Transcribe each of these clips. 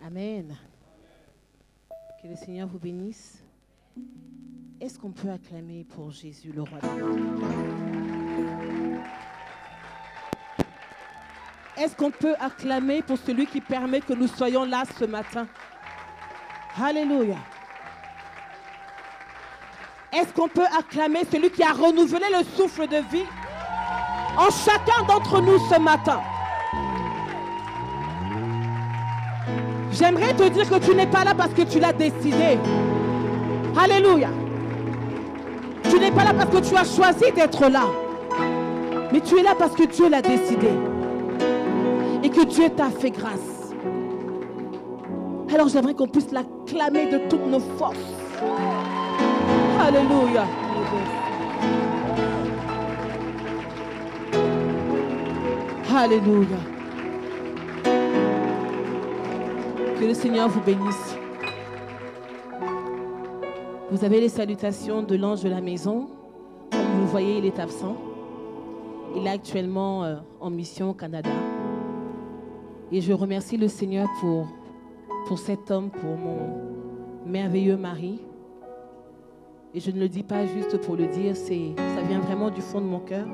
Amen. Que le Seigneur vous bénisse. Est-ce qu'on peut acclamer pour Jésus, le roi des rois? Est-ce qu'on peut acclamer pour celui qui permet que nous soyons là ce matin? Alléluia. Est-ce qu'on peut acclamer celui qui a renouvelé le souffle de vie en chacun d'entre nous ce matin? J'aimerais te dire que tu n'es pas là parce que tu l'as décidé. Alléluia. Tu n'es pas là parce que tu as choisi d'être là. Mais tu es là parce que Dieu l'a décidé. Et que Dieu t'a fait grâce. Alors j'aimerais qu'on puisse l'acclamer de toutes nos forces. Alléluia. Alléluia. Que le Seigneur vous bénisse. Vous avez les salutations de l'ange de la maison. Comme vous le voyez, il est absent. Il est actuellement en mission au Canada. Et je remercie le Seigneur pour cet homme, pour mon merveilleux mari. Et je ne le dis pas juste pour le dire, ça vient vraiment du fond de mon cœur.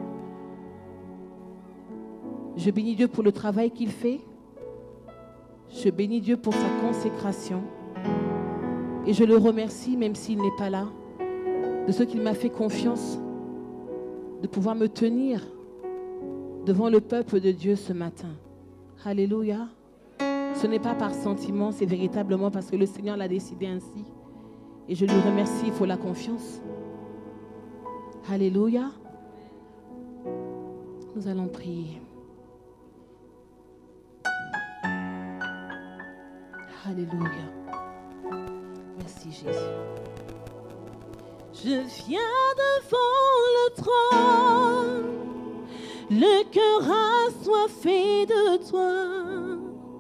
Je bénis Dieu pour le travail qu'il fait. Je bénis Dieu pour sa consécration. Et je le remercie, même s'il n'est pas là, de ce qu'il m'a fait confiance, de pouvoir me tenir devant le peuple de Dieu ce matin. Alléluia. Ce n'est pas par sentiment, c'est véritablement parce que le Seigneur l'a décidé ainsi. Et je lui remercie pour la confiance. Alléluia. Nous allons prier. Alléluia. Merci Jésus. Je viens devant le trône, le cœur assoiffé de toi.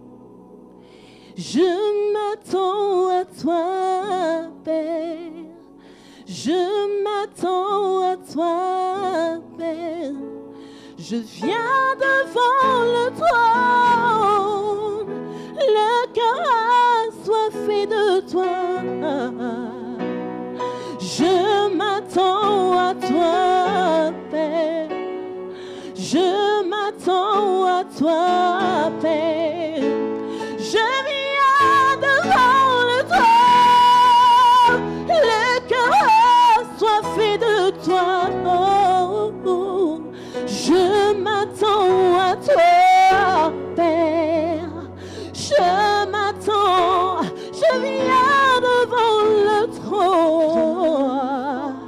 Je m'attends à toi, Père. Je m'attends à toi, Père. Je viens devant le trône, le cœur assoiffé de toi. Je m'attends à toi, Père. Je m'attends à toi, Père. Je viens devant le trône, le cœur assoiffé de toi. Je m'attends à toi, Père. Je m'attends, je viens devant le trône.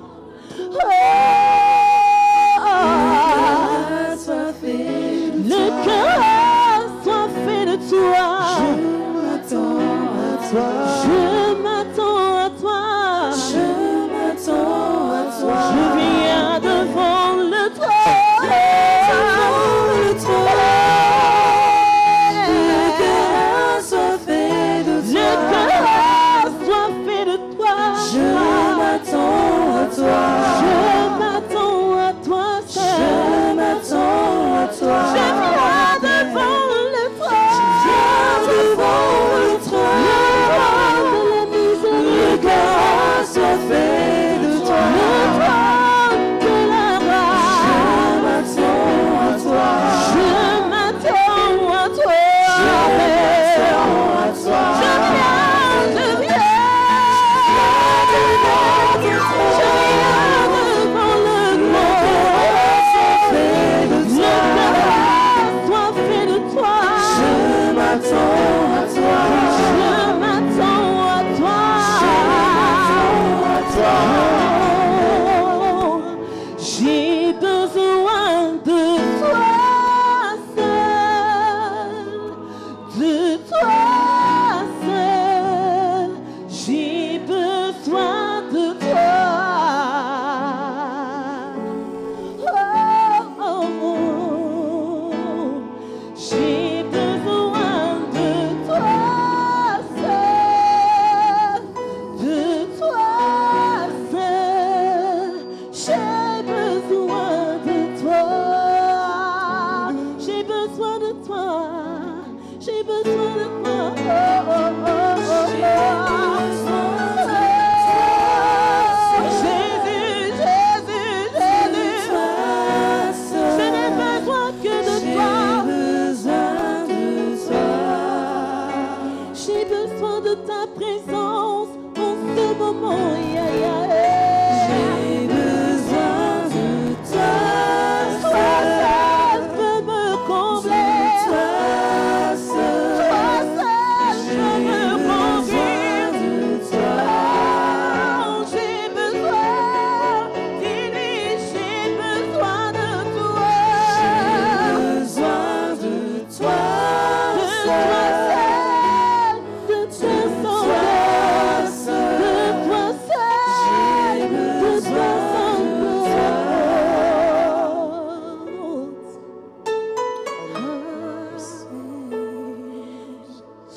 Le cœur assoiffé de toi. Je m'attends à toi. Je m'attends à toi. Je viens devant le trône. J'ai besoin de toi,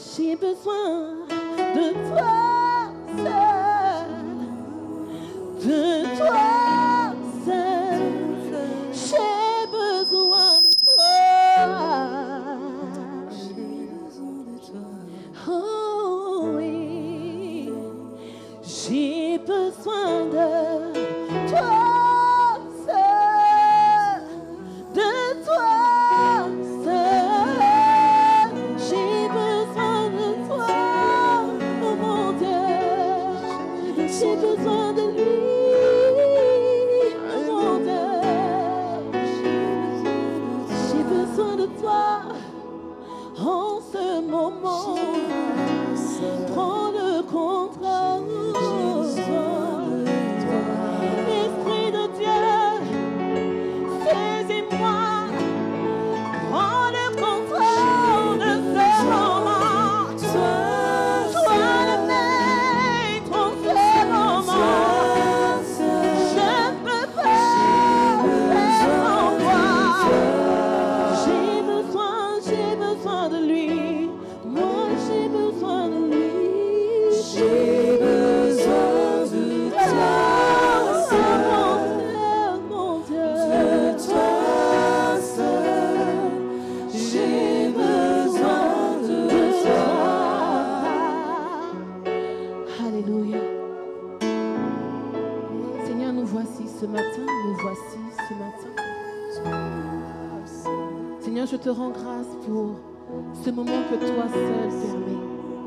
J'ai besoin de toi seul, de toi seul. J'ai besoin de toi. Oh oui, j'ai besoin de toi seul, de toi seul. J'ai besoin de toi, oh mon Dieu. J'ai besoin de lui, oh mon Dieu. J'ai besoin de toi en ce moment. Prends le contrôle. Esprit de Dieu, saisis-moi. Prends le contrôle de ce moment. Sois le maître en ce moment. Je ne peux pas faire sans toi. J'ai besoin de lui. Moi, j'ai besoin de lui. J'ai besoin de toi, mon Dieu, de toi seul. J'ai besoin de toi. Alléluia. Seigneur, nous voici ce matin, Seigneur, je te rends grâce pour ce moment que toi seul permets.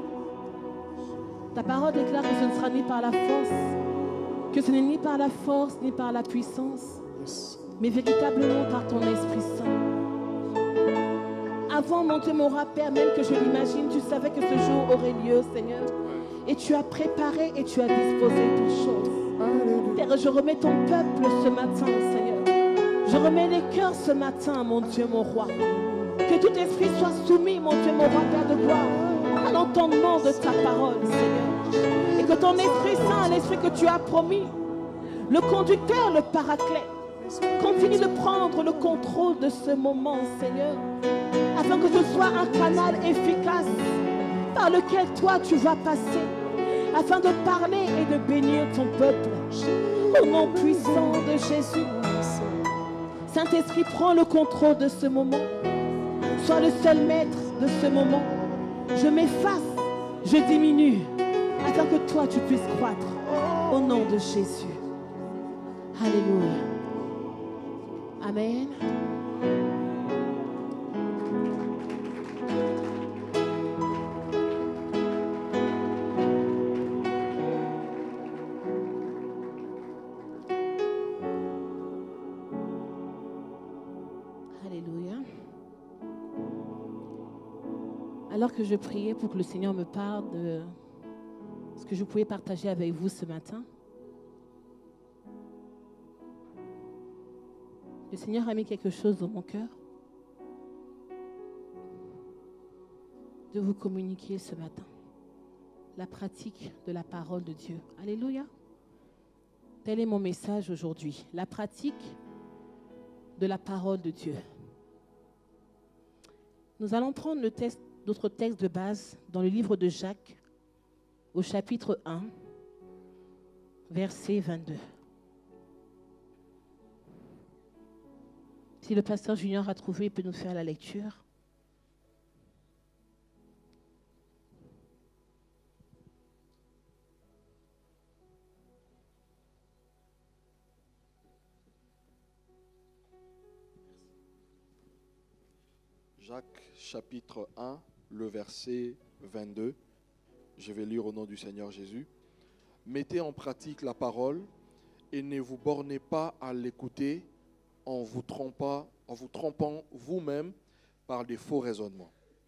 Ta parole déclare que ce ne sera ni par la force, que ce n'est ni par la force, ni par la puissance, mais véritablement par ton Esprit Saint. Avant, mon Dieu, mon roi, Père, même que je l'imagine, tu savais que ce jour aurait lieu, Seigneur. Et tu as préparé et tu as disposé toutes choses. Père, je remets ton peuple ce matin, Seigneur. Je remets les cœurs ce matin, mon Dieu, mon roi. Que tout esprit soit soumis, mon Dieu, mon roi, Père de gloire, à l'entendement de ta parole, Seigneur. Et que ton Esprit Saint, l'Esprit que tu as promis, le conducteur, le paraclet, continue de prendre le contrôle de ce moment, Seigneur, afin que ce soit un canal efficace par lequel toi tu vas passer, afin de parler et de bénir ton peuple. Au nom puissant de Jésus, Saint-Esprit, prends le contrôle de ce moment. Sois le seul maître de ce moment. Je m'efface, je diminue, afin que toi tu puisses croître. Au nom de Jésus. Alléluia. Amen. Alléluia. Alors que je priais pour que le Seigneur me parle de ce que je pouvais partager avec vous ce matin, le Seigneur a mis quelque chose dans mon cœur de vous communiquer ce matin. La pratique de la parole de Dieu. Alléluia. Tel est mon message aujourd'hui. La pratique de la parole de Dieu. Nous allons prendre notre texte de base dans le livre de Jacques, au chapitre 1, verset 22. Si le pasteur Junior a trouvé, il peut nous faire la lecture. Jacques chapitre 1, le verset 22. Je vais lire au nom du Seigneur Jésus. Mettez en pratique la parole et ne vous bornez pas à l'écouter en vous trompant vous-même par des faux raisonnements.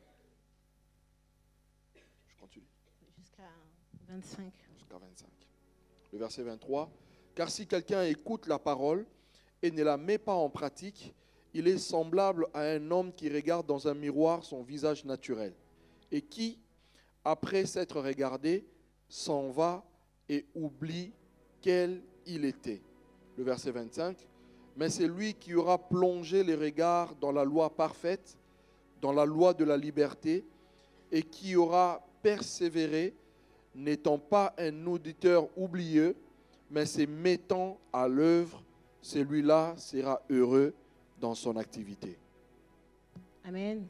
Je continue. Jusqu'à 25. Jusqu'à 25. Le verset 23. Car si quelqu'un écoute la parole et ne la met pas en pratique, il est semblable à un homme qui regarde dans un miroir son visage naturel et qui, après s'être regardé, s'en va et oublie quel il était. Le verset 25. Mais c'est lui qui aura plongé les regards dans la loi parfaite, dans la loi de la liberté, et qui aura persévéré, n'étant pas un auditeur oublieux, mais se mettant à l'œuvre, celui-là sera heureux dans son activité. Amen.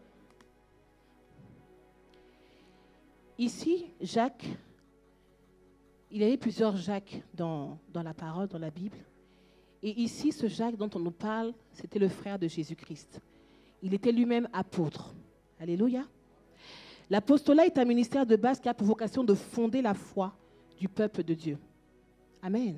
Ici, Jacques, il y avait plusieurs Jacques dans la parole, dans la Bible. Et ici, ce Jacques dont on nous parle, c'était le frère de Jésus-Christ. Il était lui-même apôtre. Alléluia. L'apostolat est un ministère de base qui a pour vocation de fonder la foi du peuple de Dieu. Amen.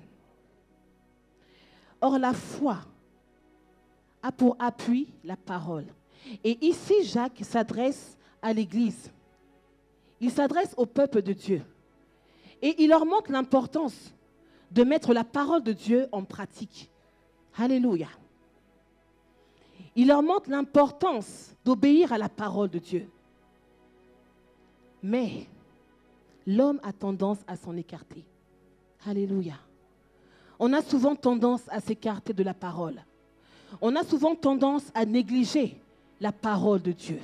Or, la foi a pour appui la parole. Et ici, Jacques s'adresse à l'Église. Il s'adresse au peuple de Dieu. Et il leur montre l'importance de mettre la parole de Dieu en pratique. Alléluia. Il leur montre l'importance d'obéir à la parole de Dieu. Mais l'homme a tendance à s'en écarter. Alléluia. On a souvent tendance à s'écarter de la parole. On a souvent tendance à négliger la parole de Dieu.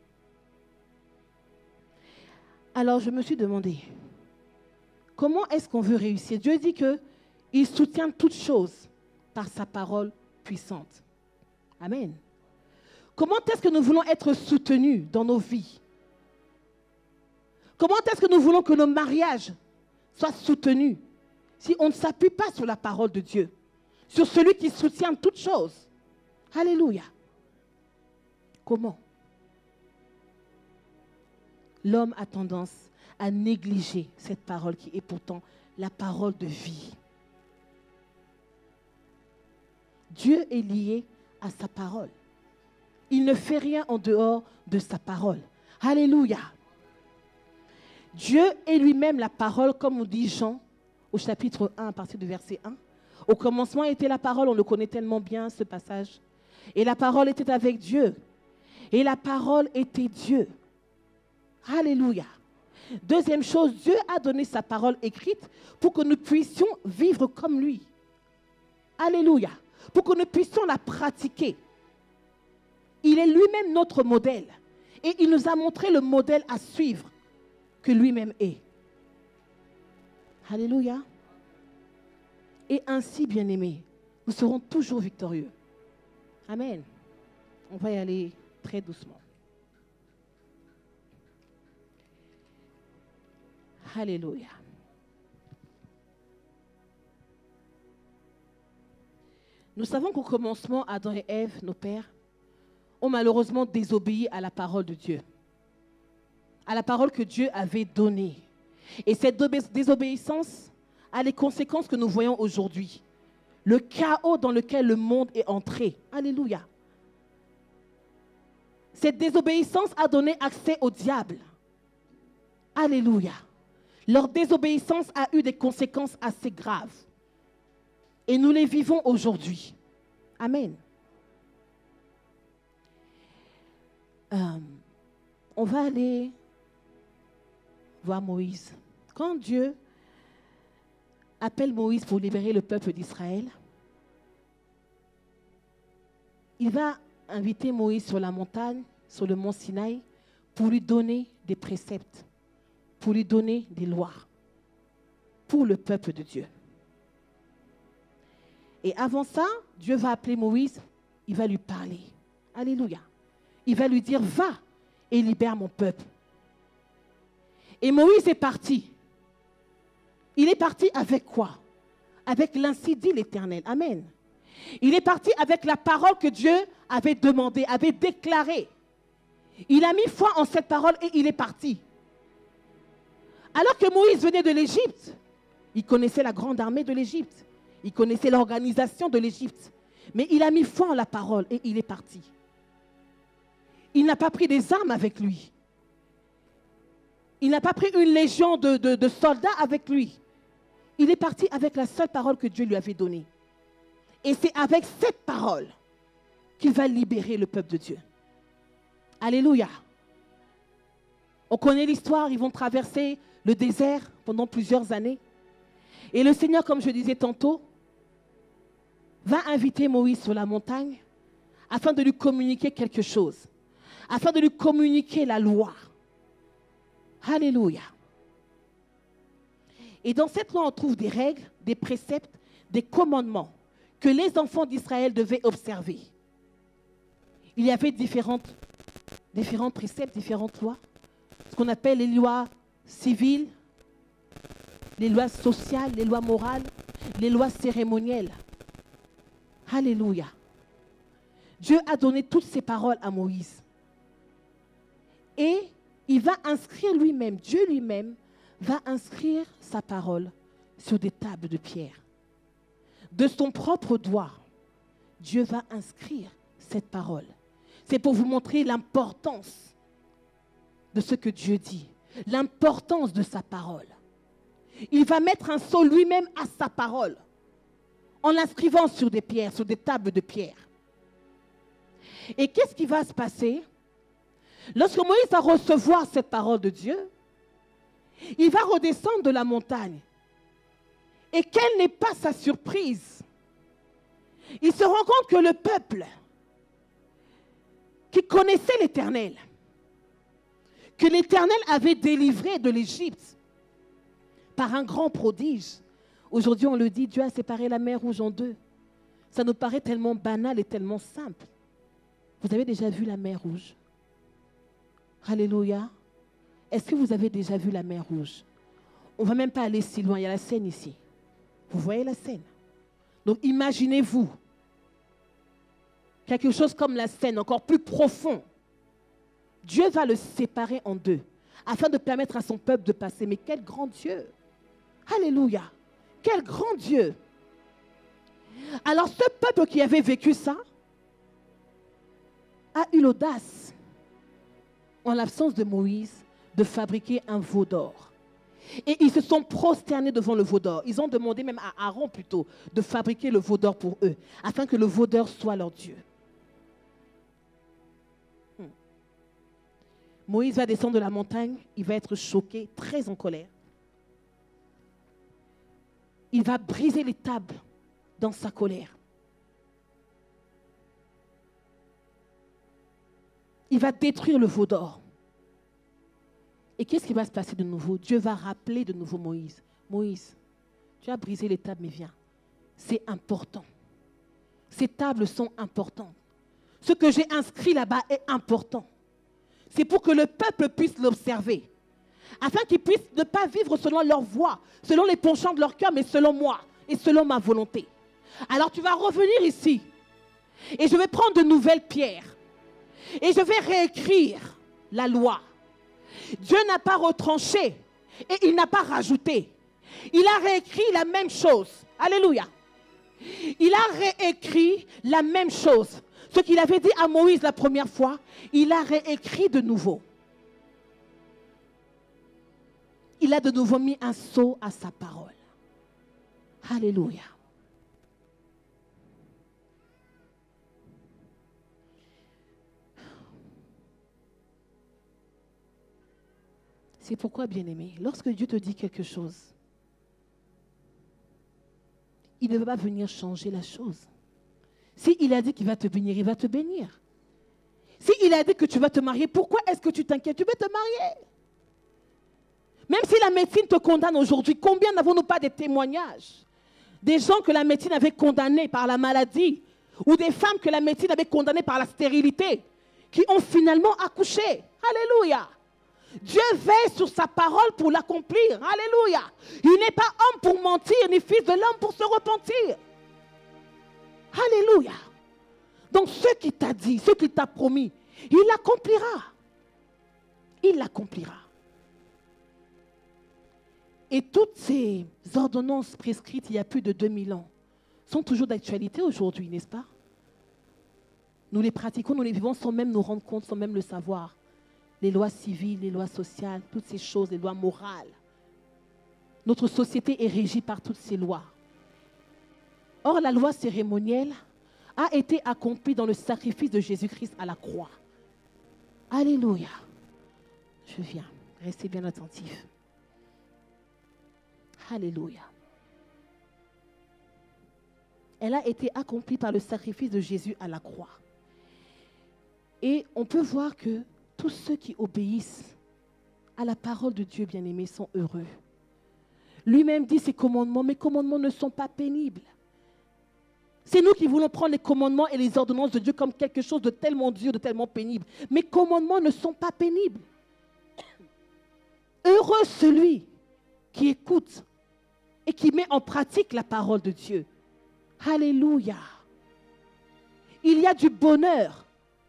Alors je me suis demandé, comment est-ce qu'on veut réussir? Dieu dit qu'il soutient toutes choses par sa parole puissante. Amen. Comment est-ce que nous voulons être soutenus dans nos vies? Comment est-ce que nous voulons que nos mariages soient soutenus si on ne s'appuie pas sur la parole de Dieu, sur celui qui soutient toutes choses? Alléluia. Comment? L'homme a tendance à négliger cette parole qui est pourtant la parole de vie. Dieu est lié à sa parole. Il ne fait rien en dehors de sa parole. Alléluia. Dieu est lui-même la parole, comme on dit Jean au chapitre 1 à partir du verset 1. Au commencement était la parole, on le connaît tellement bien ce passage. Et la parole était avec Dieu. Et la parole était Dieu. Alléluia. Deuxième chose, Dieu a donné sa parole écrite pour que nous puissions vivre comme lui. Alléluia. Pour que nous puissions la pratiquer. Il est lui-même notre modèle. Et il nous a montré le modèle à suivre que lui-même est. Alléluia. Et ainsi, bien-aimés, nous serons toujours victorieux. Amen. On va y aller très doucement. Alléluia. Nous savons qu'au commencement, Adam et Ève, nos pères, ont malheureusement désobéi à la parole de Dieu. À la parole que Dieu avait donnée. Et cette désobéissance a les conséquences que nous voyons aujourd'hui. Le chaos dans lequel le monde est entré. Alléluia. Cette désobéissance a donné accès au diable. Alléluia. Leur désobéissance a eu des conséquences assez graves. Et nous les vivons aujourd'hui. Amen. On va aller voir Moïse. Quand Dieu appelle Moïse pour libérer le peuple d'Israël, il va inviter Moïse sur la montagne, sur le mont Sinaï, pour lui donner des préceptes, pour lui donner des lois, pour le peuple de Dieu. Et avant ça, Dieu va appeler Moïse, il va lui parler. Alléluia. Il va lui dire, va et libère mon peuple. Et Moïse est parti. Il est parti avec quoi? Avec l'ainsi dit l'Éternel. Amen. Il est parti avec la parole que Dieu avait demandée, avait déclarée. Il a mis foi en cette parole et il est parti. Alors que Moïse venait de l'Égypte, il connaissait la grande armée de l'Égypte. Il connaissait l'organisation de l'Égypte. Mais il a mis foi en la parole et il est parti. Il n'a pas pris des armes avec lui. Il n'a pas pris une légion de soldats avec lui. Il est parti avec la seule parole que Dieu lui avait donnée. Et c'est avec cette parole qu'il va libérer le peuple de Dieu. Alléluia. On connaît l'histoire, ils vont traverser le désert pendant plusieurs années. Et le Seigneur, comme je disais tantôt, va inviter Moïse sur la montagne afin de lui communiquer quelque chose, afin de lui communiquer la loi. Alléluia. Et dans cette loi, on trouve des règles, des préceptes, des commandements que les enfants d'Israël devaient observer. Il y avait différents préceptes, différentes lois. Ce qu'on appelle les lois civiles, les lois sociales, les lois morales, les lois cérémonielles. Alléluia. Dieu a donné toutes ces paroles à Moïse. Et il va inscrire lui-même, Dieu lui-même, va inscrire sa parole sur des tables de pierre. De son propre doigt, Dieu va inscrire cette parole. C'est pour vous montrer l'importance de ce que Dieu dit, l'importance de sa parole. Il va mettre un sceau lui-même à sa parole, en l'inscrivant sur des pierres, sur des tables de pierre. Et qu'est-ce qui va se passer? Lorsque Moïse va recevoir cette parole de Dieu, il va redescendre de la montagne. Et quelle n'est pas sa surprise? Il se rend compte que le peuple qui connaissait l'Éternel, que l'Éternel avait délivré de l'Égypte par un grand prodige. Aujourd'hui, on le dit, Dieu a séparé la mer Rouge en deux. Ça nous paraît tellement banal et tellement simple. Vous avez déjà vu la mer Rouge? Alléluia. Est-ce que vous avez déjà vu la mer Rouge? On ne va même pas aller si loin. Il y a la Seine ici. Vous voyez la Seine? Donc imaginez-vous quelque chose comme la Seine, encore plus profond. Dieu va le séparer en deux afin de permettre à son peuple de passer. Mais quel grand Dieu! Alléluia! Quel grand Dieu! Alors ce peuple qui avait vécu ça a eu l'audace, en l'absence de Moïse, de fabriquer un veau d'or. Et ils se sont prosternés devant le veau d'or. Ils ont demandé même à Aaron plutôt de fabriquer le veau d'or pour eux, afin que le veau d'or soit leur Dieu. Moïse va descendre de la montagne, il va être choqué, très en colère. Il va briser les tables dans sa colère. Il va détruire le veau d'or. Et qu'est-ce qui va se passer de nouveau? Dieu va rappeler de nouveau Moïse. Moïse, tu as brisé les tables, mais viens. C'est important. Ces tables sont importantes. Ce que j'ai inscrit là-bas est important. C'est pour que le peuple puisse l'observer. Afin qu'ils puissent ne pas vivre selon leur voie, selon les penchants de leur cœur, mais selon moi et selon ma volonté. Alors tu vas revenir ici. Et je vais prendre de nouvelles pierres. Et je vais réécrire la loi. Dieu n'a pas retranché et il n'a pas rajouté. Il a réécrit la même chose. Alléluia. Il a réécrit la même chose. Ce qu'il avait dit à Moïse la première fois, il a réécrit de nouveau. Il a de nouveau mis un sceau à sa parole. Alléluia. C'est pourquoi, bien-aimé, lorsque Dieu te dit quelque chose, il ne va pas venir changer la chose. S'il a dit qu'il va te bénir, il va te bénir. S'il a dit que tu vas te marier, pourquoi est-ce que tu t'inquiètes? Tu veux te marier. Même si la médecine te condamne aujourd'hui, combien n'avons-nous pas de témoignages? Des gens que la médecine avait condamnés par la maladie, ou des femmes que la médecine avait condamnées par la stérilité, qui ont finalement accouché. Alléluia. Dieu veille sur sa parole pour l'accomplir. Alléluia. Il n'est pas homme pour mentir, ni fils de l'homme pour se repentir. Alléluia. Donc ce qu'il t'a dit, ce qu'il t'a promis, il l'accomplira. Il l'accomplira. Et toutes ces ordonnances prescrites il y a plus de 2000 ans sont toujours d'actualité aujourd'hui, n'est-ce pas? Nous les pratiquons, nous les vivons sans même nous rendre compte, sans même le savoir. Les lois civiles, les lois sociales, toutes ces choses, les lois morales. Notre société est régie par toutes ces lois. Or, la loi cérémonielle a été accomplie dans le sacrifice de Jésus-Christ à la croix. Alléluia. Je viens. Restez bien attentifs. Alléluia. Elle a été accomplie par le sacrifice de Jésus à la croix. Et on peut voir que tous ceux qui obéissent à la parole de Dieu, bien-aimés, sont heureux. Lui-même dit ses commandements, mes commandements ne sont pas pénibles. C'est nous qui voulons prendre les commandements et les ordonnances de Dieu comme quelque chose de tellement dur, de tellement pénible. Mes commandements ne sont pas pénibles. Heureux celui qui écoute et qui met en pratique la parole de Dieu. Alléluia. Il y a du bonheur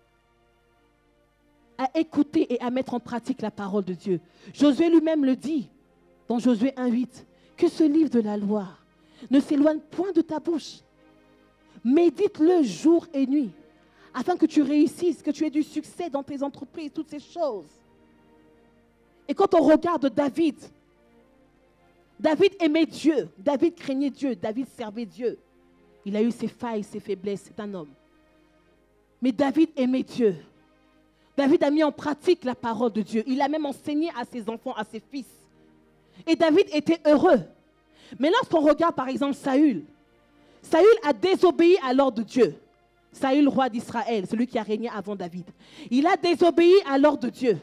à écouter et à mettre en pratique la parole de Dieu. Josué lui-même le dit dans Josué 1:8, que ce livre de la loi ne s'éloigne point de ta bouche. Médite-le jour et nuit, afin que tu réussisses, que tu aies du succès dans tes entreprises, toutes ces choses. Et quand on regarde David, David aimait Dieu, David craignait Dieu, David servait Dieu. Il a eu ses failles, ses faiblesses, c'est un homme. Mais David aimait Dieu. David a mis en pratique la parole de Dieu. Il a même enseigné à ses enfants, à ses fils. Et David était heureux. Mais lorsqu'on regarde par exemple Saül, Saül a désobéi à l'ordre de Dieu. Saül, roi d'Israël, celui qui a régné avant David. Il a désobéi à l'ordre de Dieu.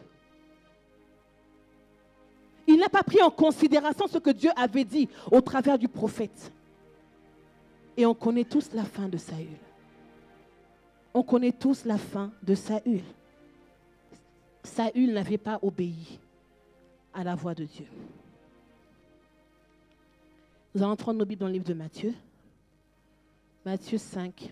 Il n'a pas pris en considération ce que Dieu avait dit au travers du prophète. Et on connaît tous la fin de Saül. On connaît tous la fin de Saül. Saül n'avait pas obéi à la voix de Dieu. Nous allons prendre nos Bibles dans le livre de Matthieu. Matthieu 5.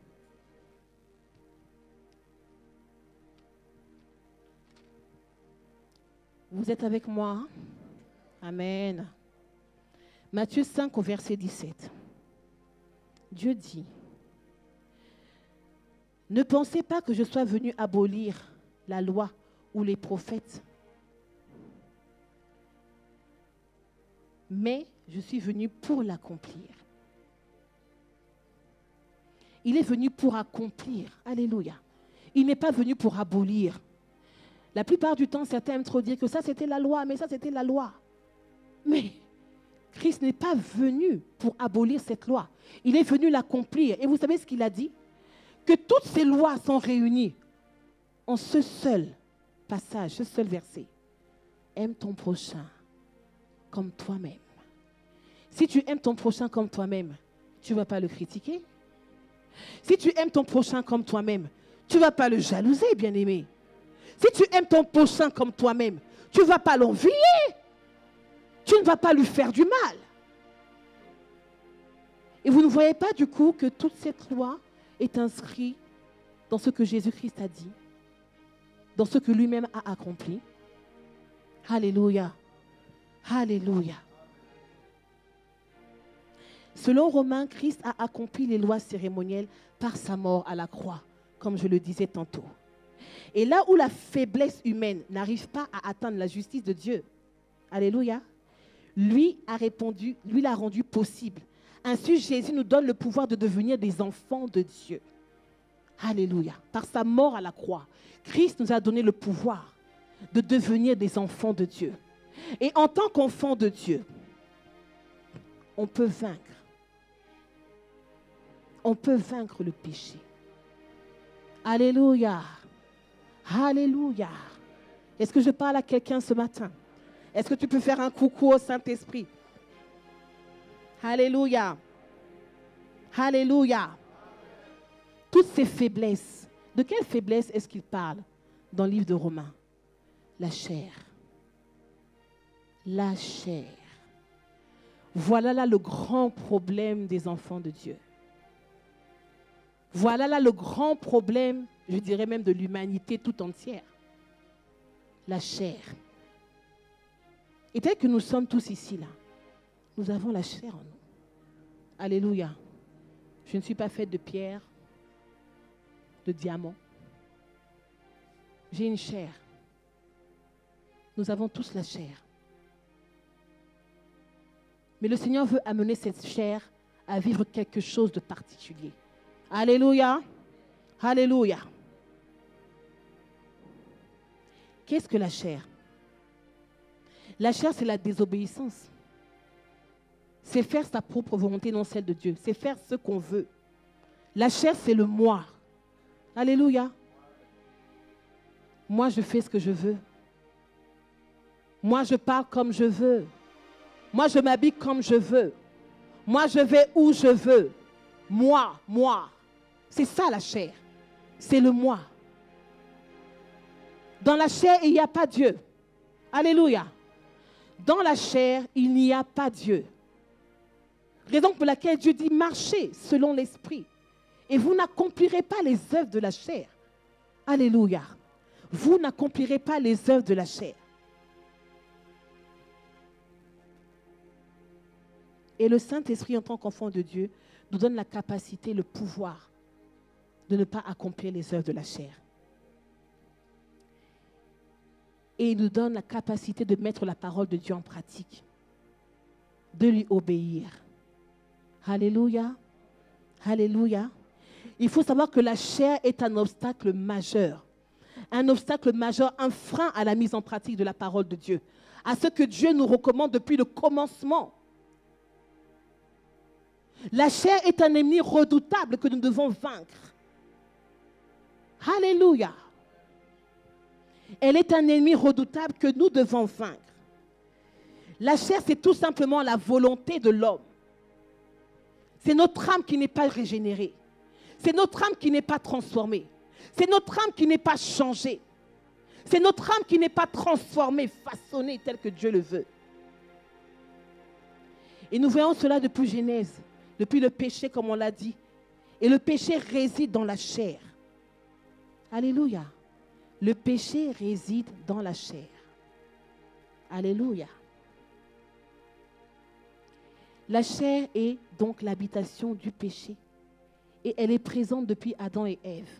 Vous êtes avec moi? Amen. Matthieu 5 au verset 17. Dieu dit, « Ne pensez pas que je sois venu abolir la loi ou les prophètes, mais je suis venu pour l'accomplir. » Il est venu pour accomplir. Alléluia. Il n'est pas venu pour abolir. La plupart du temps, certains aiment trop dire que ça c'était la loi, mais ça c'était la loi. Mais Christ n'est pas venu pour abolir cette loi. Il est venu l'accomplir. Et vous savez ce qu'il a dit? Que toutes ces lois sont réunies en ce seul passage, ce seul verset. Aime ton prochain comme toi-même. Si tu aimes ton prochain comme toi-même, tu ne vas pas le critiquer. Si tu aimes ton prochain comme toi-même, tu ne vas pas le jalouser, bien-aimé. Si tu aimes ton prochain comme toi-même, tu ne vas pas l'envier. Tu ne vas pas lui faire du mal. Et vous ne voyez pas du coup que toute cette loi est inscrite dans ce que Jésus-Christ a dit, dans ce que lui-même a accompli. Alléluia. Alléluia. Selon Romains, Christ a accompli les lois cérémonielles par sa mort à la croix, comme je le disais tantôt. Et là où la faiblesse humaine n'arrive pas à atteindre la justice de Dieu, alléluia, lui l'a rendu possible. Ainsi, Jésus nous donne le pouvoir de devenir des enfants de Dieu. Alléluia. Par sa mort à la croix, Christ nous a donné le pouvoir de devenir des enfants de Dieu. Et en tant qu'enfants de Dieu, on peut vaincre. On peut vaincre le péché. Alléluia. Alléluia. Est-ce que je parle à quelqu'un ce matin? Est-ce que tu peux faire un coucou au Saint-Esprit? Alléluia. Alléluia. Toutes ces faiblesses, de quelle faiblesse est-ce qu'il parle dans le livre de Romains? La chair. La chair. Voilà là le grand problème des enfants de Dieu. Voilà là le grand problème, je dirais même de l'humanité tout entière. La chair. Et tel que nous sommes tous ici là, nous avons la chair en nous. Alléluia. Je ne suis pas faite de pierre, de diamant. J'ai une chair. Nous avons tous la chair. Mais le Seigneur veut amener cette chair à vivre quelque chose de particulier. Alléluia. Alléluia. Qu'est-ce que la chair? La chair, c'est la désobéissance. C'est faire sa propre volonté, non celle de Dieu. C'est faire ce qu'on veut. La chair, c'est le moi. Alléluia. Moi, je fais ce que je veux. Moi, je parle comme je veux. Moi, je m'habille comme je veux. Moi, je vais où je veux. Moi. C'est ça la chair. C'est le moi. Dans la chair, il n'y a pas Dieu. Alléluia. Dans la chair, il n'y a pas Dieu. Raison pour laquelle Dieu dit marchez selon l'esprit. Et vous n'accomplirez pas les œuvres de la chair. Alléluia. Vous n'accomplirez pas les œuvres de la chair. Et le Saint-Esprit, en tant qu'enfant de Dieu, nous donne la capacité, le pouvoir de ne pas accomplir les œuvres de la chair. Et il nous donne la capacité de mettre la parole de Dieu en pratique, de lui obéir. Alléluia. Alléluia. Il faut savoir que la chair est un obstacle majeur. Un obstacle majeur, un frein à la mise en pratique de la parole de Dieu. À ce que Dieu nous recommande depuis le commencement. La chair est un ennemi redoutable que nous devons vaincre. Alléluia. Elle est un ennemi redoutable que nous devons vaincre. La chair, c'est tout simplement la volonté de l'homme. C'est notre âme qui n'est pas régénérée. C'est notre âme qui n'est pas transformée. C'est notre âme qui n'est pas changée. C'est notre âme qui n'est pas transformée, façonnée telle que Dieu le veut. Et nous voyons cela depuis Genèse, depuis le péché comme on l'a dit. Et le péché réside dans la chair. Alléluia. Le péché réside dans la chair. Alléluia. La chair est donc l'habitation du péché. Et elle est présente depuis Adam et Ève.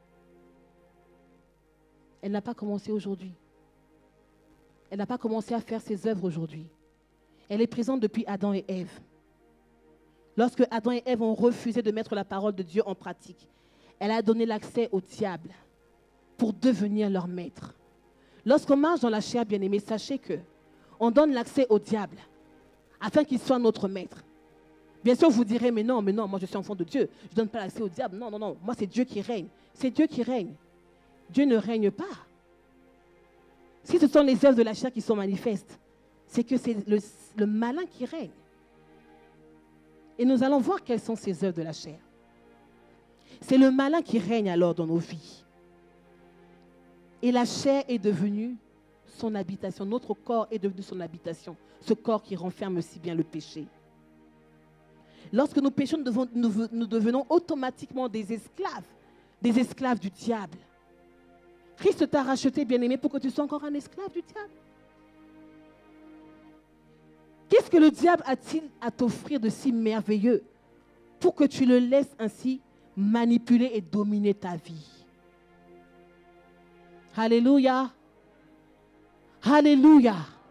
Elle n'a pas commencé aujourd'hui. Elle n'a pas commencé à faire ses œuvres aujourd'hui. Elle est présente depuis Adam et Ève. Lorsque Adam et Ève ont refusé de mettre la parole de Dieu en pratique, elle a donné l'accès au diable pour devenir leur maître. Lorsqu'on marche dans la chair, bien-aimés, sachez qu'on donne l'accès au diable afin qu'il soit notre maître. Bien sûr, vous direz, mais non, moi je suis enfant de Dieu. Je ne donne pas l'accès au diable. Non, moi c'est Dieu qui règne. C'est Dieu qui règne. Dieu ne règne pas. Si ce sont les œuvres de la chair qui sont manifestes, c'est que c'est le malin qui règne. Et nous allons voir quelles sont ces œuvres de la chair. C'est le malin qui règne alors dans nos vies. Et la chair est devenue son habitation. Notre corps est devenu son habitation. Ce corps qui renferme si bien le péché. Lorsque nous péchons, nous devenons automatiquement des esclaves du diable. Christ t'a racheté, bien-aimé, pour que tu sois encore un esclave du diable. Qu'est-ce que le diable a-t-il à t'offrir de si merveilleux pour que tu le laisses ainsi manipuler et dominer ta vie? Alléluia. Alléluia.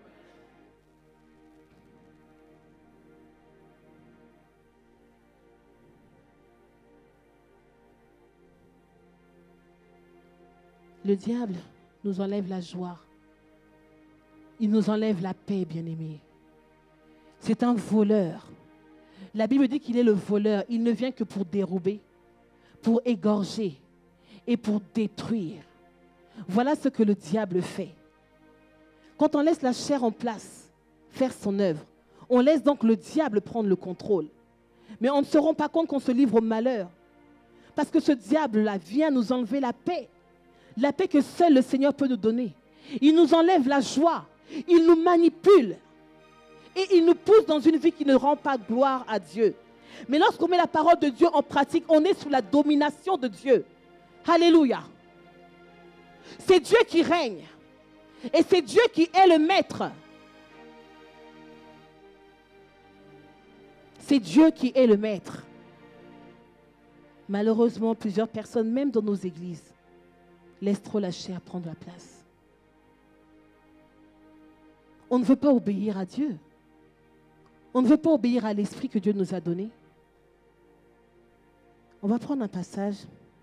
Le diable nous enlève la joie. Il nous enlève la paix, bien-aimés. C'est un voleur. La Bible dit qu'il est le voleur. Il ne vient que pour dérober, pour égorger et pour détruire. Voilà ce que le diable fait. Quand on laisse la chair en place, faire son œuvre, on laisse donc le diable prendre le contrôle. Mais on ne se rend pas compte qu'on se livre au malheur. Parce que ce diable-là vient nous enlever la paix. La paix que seul le Seigneur peut nous donner. Il nous enlève la joie. Il nous manipule. Et il nous pousse dans une vie qui ne rend pas gloire à Dieu. Mais lorsqu'on met la parole de Dieu en pratique, on est sous la domination de Dieu. Alléluia. C'est Dieu qui règne. Et c'est Dieu qui est le maître. C'est Dieu qui est le maître. Malheureusement, plusieurs personnes, même dans nos églises, laissent trop la chair prendre la place. On ne veut pas obéir à Dieu. On ne veut pas obéir à l'esprit que Dieu nous a donné. On va prendre un passage.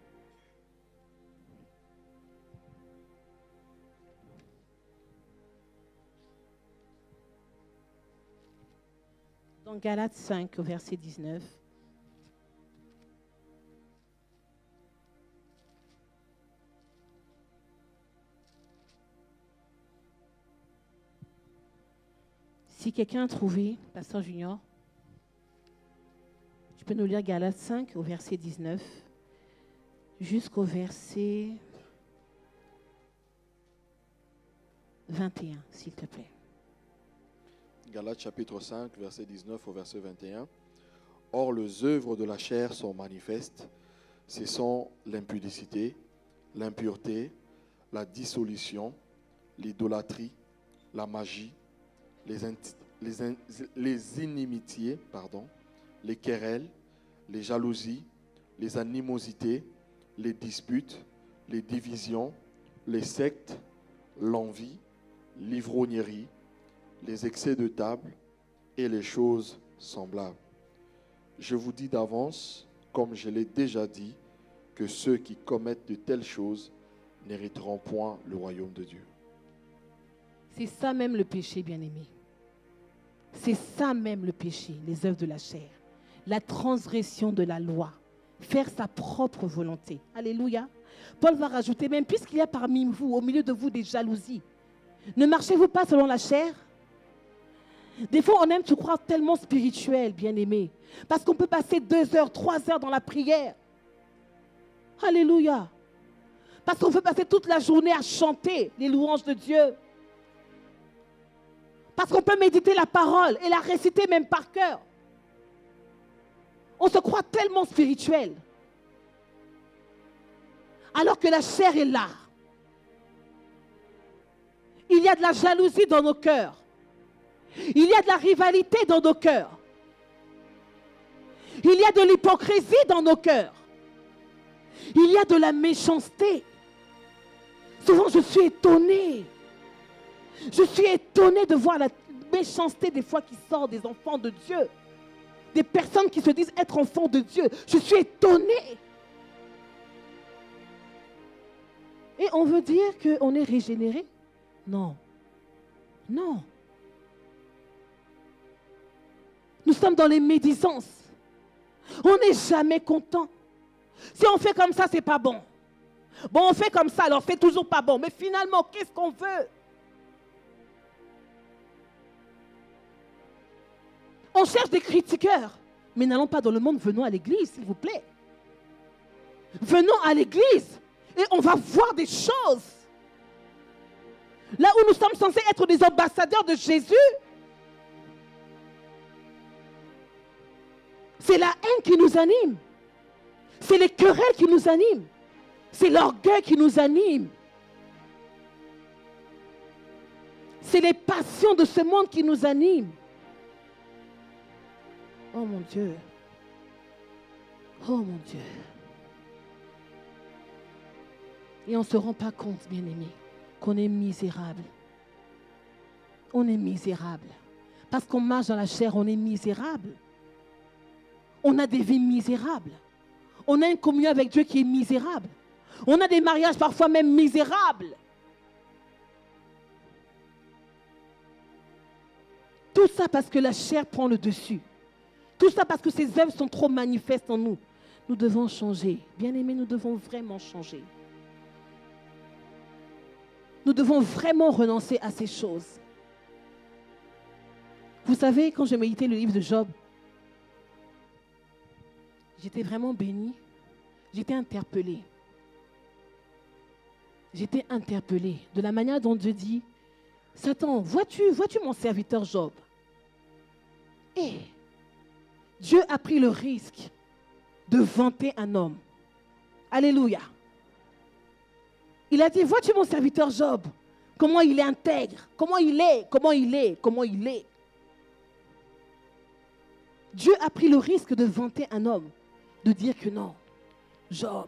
Dans Galates 5, au verset 19. Si quelqu'un a trouvé, Pasteur Junior, tu peux nous lire Galates 5 au verset 19 jusqu'au verset 21, s'il te plaît. Galates chapitre 5, verset 19 au verset 21. Or, les œuvres de la chair sont manifestes. Ce sont l'impudicité, l'impureté, la dissolution, l'idolâtrie, la magie, les inimitiés, les querelles, les jalousies, les animosités, les disputes, les divisions, les sectes, l'envie, l'ivrognerie, les excès de table et les choses semblables. Je vous dis d'avance, comme je l'ai déjà dit, que ceux qui commettent de telles choses n'hériteront point le royaume de Dieu. C'est ça même le péché, bien-aimé. C'est ça même le péché, les œuvres de la chair. La transgression de la loi. Faire sa propre volonté. Alléluia. Paul va rajouter, même puisqu'il y a parmi vous, au milieu de vous, des jalousies, ne marchez-vous pas selon la chair? Des fois, on aime se croire tellement spirituel, bien-aimé. Parce qu'on peut passer 2 heures, 3 heures dans la prière. Alléluia. Parce qu'on peut passer toute la journée à chanter les louanges de Dieu. Parce qu'on peut méditer la parole et la réciter même par cœur. On se croit tellement spirituel. Alors que la chair est là. Il y a de la jalousie dans nos cœurs. Il y a de la rivalité dans nos cœurs. Il y a de l'hypocrisie dans nos cœurs. Il y a de la méchanceté. Souvent, je suis étonnée. Je suis étonnée de voir la méchanceté des fois qui sort des enfants de Dieu. Des personnes qui se disent être enfants de Dieu. Je suis étonnée. Et on veut dire qu'on est régénéré? Non. Non. Nous sommes dans les médisances. On n'est jamais content. Si on fait comme ça, c'est pas bon. Bon, on fait comme ça, alors c'est toujours pas bon. Mais finalement, qu'est-ce qu'on veut? On cherche des critiqueurs. Mais n'allons pas dans le monde, venons à l'église, s'il vous plaît. Venons à l'église et on va voir des choses. Là où nous sommes censés être des ambassadeurs de Jésus, c'est la haine qui nous anime. C'est les querelles qui nous animent. C'est l'orgueil qui nous anime. C'est les passions de ce monde qui nous animent. Oh mon Dieu. Oh mon Dieu. Et on ne se rend pas compte, bien-aimés, qu'on est misérable. On est misérable. Parce qu'on marche dans la chair, on est misérable. On a des vies misérables. On a une communion avec Dieu qui est misérable. On a des mariages parfois même misérables. Tout ça parce que la chair prend le dessus. Tout ça parce que ces œuvres sont trop manifestes en nous. Nous devons changer. Bien-aimés, nous devons vraiment changer. Nous devons vraiment renoncer à ces choses. Vous savez, quand je méditais le livre de Job, j'étais vraiment bénie. J'étais interpellée. J'étais interpellée de la manière dont Dieu dit, Satan, vois-tu mon serviteur Job? Et Dieu a pris le risque de vanter un homme. Alléluia. Il a dit, vois-tu mon serviteur Job? Comment il est intègre? Comment il est? Dieu a pris le risque de vanter un homme, de dire que non, Job.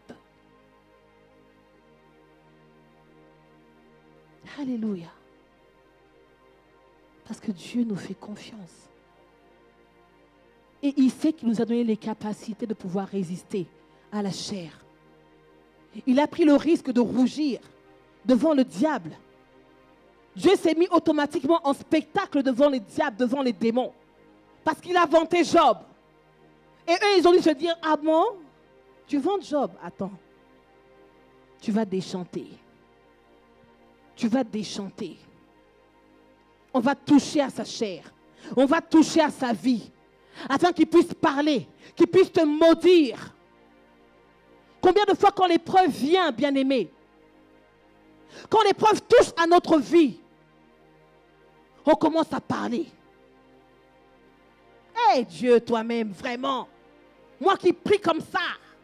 Alléluia. Parce que Dieu nous fait confiance. Et il sait qu'il nous a donné les capacités de pouvoir résister à la chair. Il a pris le risque de rougir devant le diable. Dieu s'est mis automatiquement en spectacle devant les diables, devant les démons. Parce qu'il a vanté Job. Et eux, ils ont dû se dire, ah bon, tu vantes Job? Attends, tu vas déchanter. Tu vas déchanter. On va toucher à sa chair. On va toucher à sa vie, afin qu'il puisse parler, qu'il puisse te maudire. Combien de fois quand l'épreuve vient, bien-aimé, quand l'épreuve touche à notre vie, on commence à parler. Hé Dieu, toi-même, vraiment, moi qui prie comme ça,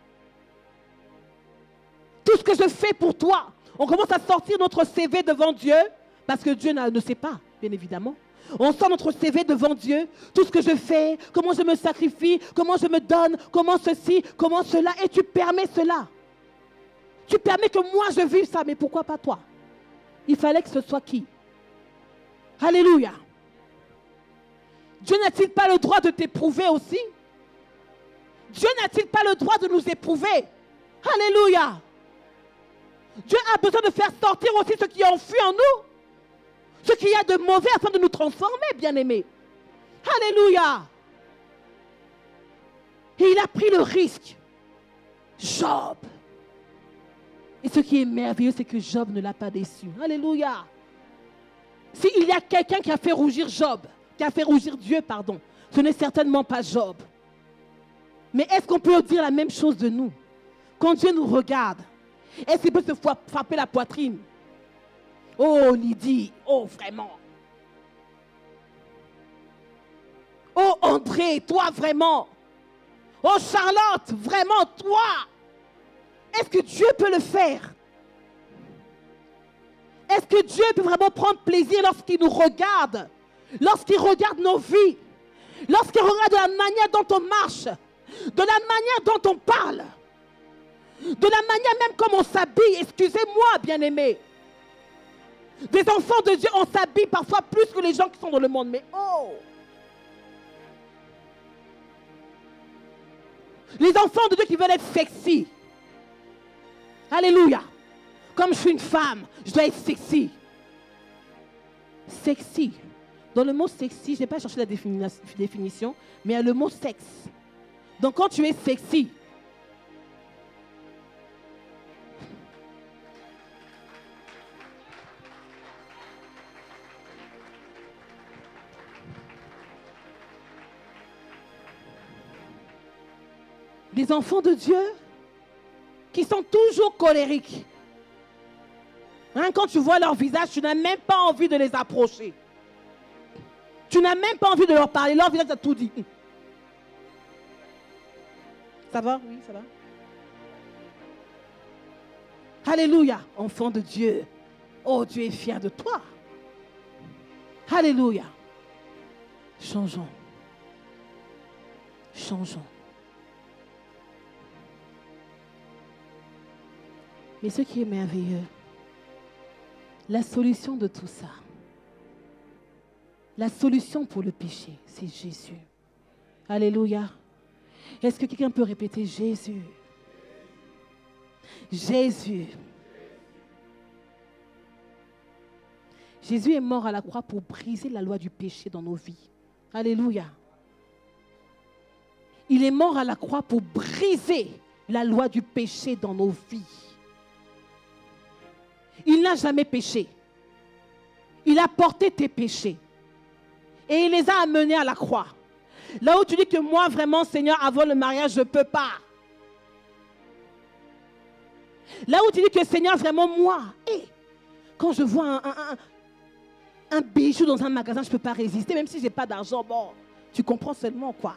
tout ce que je fais pour toi, on commence à sortir notre CV devant Dieu, parce que Dieu ne sait pas, bien évidemment. On sort notre CV devant Dieu, tout ce que je fais, comment je me sacrifie, comment je me donne, comment ceci, comment cela, et tu permets cela. Tu permets que moi je vive ça, mais pourquoi pas toi? Il fallait que ce soit qui? Alléluia. Dieu n'a-t-il pas le droit de t'éprouver aussi? Dieu n'a-t-il pas le droit de nous éprouver? Alléluia. Dieu a besoin de faire sortir aussi ce qui est enfui en nous. Ce qu'il y a de mauvais afin de nous transformer, bien-aimés. Alléluia. Et il a pris le risque. Job. Et ce qui est merveilleux, c'est que Job ne l'a pas déçu. Alléluia. S'il y a quelqu'un qui a fait rougir Job, qui a fait rougir Dieu, pardon, ce n'est certainement pas Job. Mais est-ce qu'on peut dire la même chose de nous? Quand Dieu nous regarde, est-ce qu'il peut se frapper la poitrine? Oh Lydie, oh vraiment. Oh André, toi vraiment. Oh Charlotte, vraiment toi. Est-ce que Dieu peut le faire? Est-ce que Dieu peut vraiment prendre plaisir lorsqu'il nous regarde? Lorsqu'il regarde nos vies? Lorsqu'il regarde la manière dont on marche? De la manière dont on parle? De la manière même comme on s'habille? Excusez-moi, bien-aimés. Des enfants de Dieu, on s'habille parfois plus que les gens qui sont dans le monde. Mais oh! Les enfants de Dieu qui veulent être sexy. Alléluia. Comme je suis une femme, je dois être sexy. Sexy. Dans le mot sexy, je n'ai pas cherché la définition, mais il y a le mot sexe. Donc quand tu es sexy, les enfants de Dieu qui sont toujours colériques. Hein, quand tu vois leur visage, tu n'as même pas envie de les approcher. Tu n'as même pas envie de leur parler. Leur visage a tout dit. Ça va? Oui, ça va. Alléluia, enfant de Dieu. Oh, Dieu est fier de toi. Alléluia. Changeons. Changeons. Mais ce qui est merveilleux, la solution de tout ça, la solution pour le péché, c'est Jésus. Alléluia. Est-ce que quelqu'un peut répéter Jésus? Jésus. Jésus est mort à la croix pour briser la loi du péché dans nos vies. Alléluia. Il est mort à la croix pour briser la loi du péché dans nos vies. Il n'a jamais péché. Il a porté tes péchés. Et il les a amenés à la croix. Là où tu dis que moi, vraiment, Seigneur, avant le mariage, je ne peux pas. Là où tu dis que Seigneur, vraiment, moi, quand je vois un bijou dans un magasin, je ne peux pas résister, même si je n'ai pas d'argent. Bon, tu comprends seulement quoi?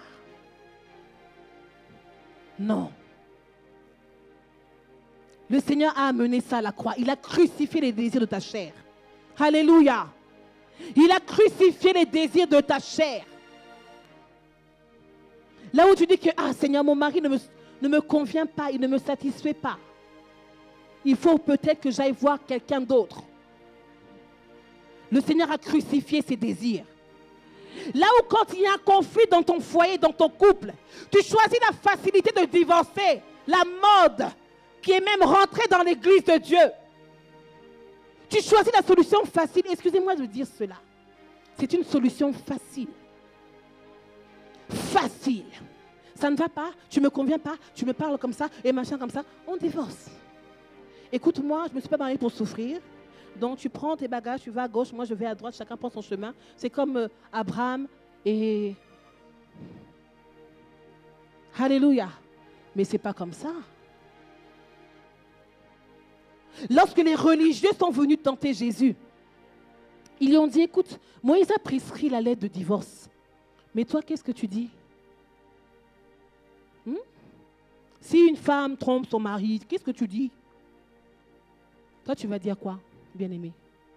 Non. Le Seigneur a amené ça à la croix. Il a crucifié les désirs de ta chair. Alléluia. Il a crucifié les désirs de ta chair. Là où tu dis que, Seigneur, mon mari ne me convient pas, il ne me satisfait pas. Il faut peut-être que j'aille voir quelqu'un d'autre. Le Seigneur a crucifié ses désirs. Là où quand il y a un conflit dans ton foyer, dans ton couple, tu choisis la facilité de divorcer, la mode qui est même rentrée dans l'église de Dieu. Tu choisis la solution facile. Excusez-moi de dire cela. C'est une solution facile. Facile. Ça ne va pas, tu ne me conviens pas, tu me parles comme ça et machin comme ça, on divorce. Écoute-moi, je ne me suis pas mariée pour souffrir. Donc tu prends tes bagages, tu vas à gauche, moi je vais à droite, chacun prend son chemin. C'est comme Abraham Et alléluia. Mais ce n'est pas comme ça. Lorsque les religieux sont venus tenter Jésus, ils lui ont dit, écoute, Moïse a prescrit la lettre de divorce. Mais toi, qu'est-ce que tu dis? Si une femme trompe son mari, qu'est-ce que tu dis? Toi, tu vas dire quoi, bien-aimé?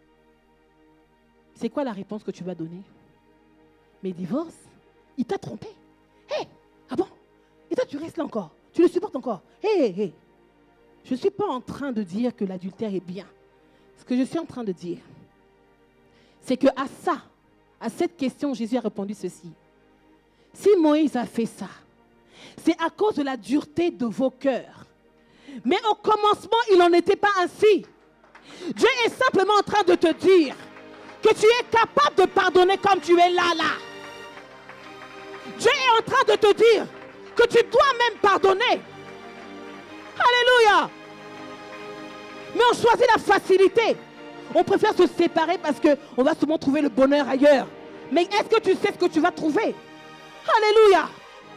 C'est quoi la réponse que tu vas donner? Mais divorce, il t'a trompé. Hé, ah bon? Et toi, tu restes là encore. Tu le supportes encore. Hé. Je ne suis pas en train de dire que l'adultère est bien. Ce que je suis en train de dire, c'est qu'à ça, à cette question, Jésus a répondu ceci. Si Moïse a fait ça, c'est à cause de la dureté de vos cœurs. Mais au commencement, il n'en était pas ainsi. Dieu est simplement en train de te dire que tu es capable de pardonner comme tu es là. Dieu est en train de te dire que tu dois même pardonner. Alléluia. Mais on choisit la facilité. On préfère se séparer parce qu'on va souvent trouver le bonheur ailleurs. Mais est-ce que tu sais ce que tu vas trouver? Alléluia.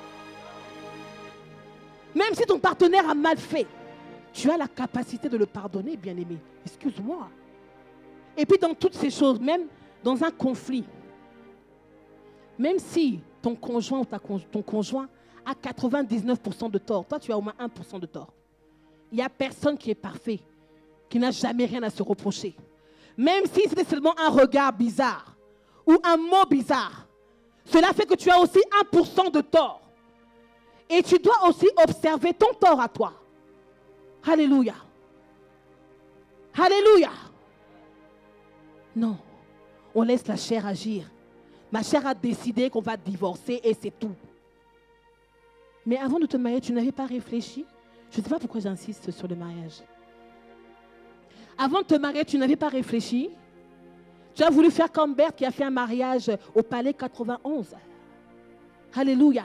Même si ton partenaire a mal fait, tu as la capacité de le pardonner, bien-aimé. Excuse-moi. Et puis dans toutes ces choses, même dans un conflit, même si ton conjoint ou ton conjoint a 99% de tort, toi tu as au moins 1% de tort. Il n'y a personne qui est parfait, qui n'a jamais rien à se reprocher. Même si c'était seulement un regard bizarre ou un mot bizarre, cela fait que tu as aussi 1% de tort. Et tu dois aussi observer ton tort à toi. Alléluia. Alléluia. Non, on laisse la chair agir. Ma chair a décidé qu'on va divorcer et c'est tout. Mais avant de te marier, tu n'avais pas réfléchi? Je ne sais pas pourquoi j'insiste sur le mariage. Avant de te marier, tu n'avais pas réfléchi? Tu as voulu faire comme Berthe qui a fait un mariage au Palais 91. Alléluia.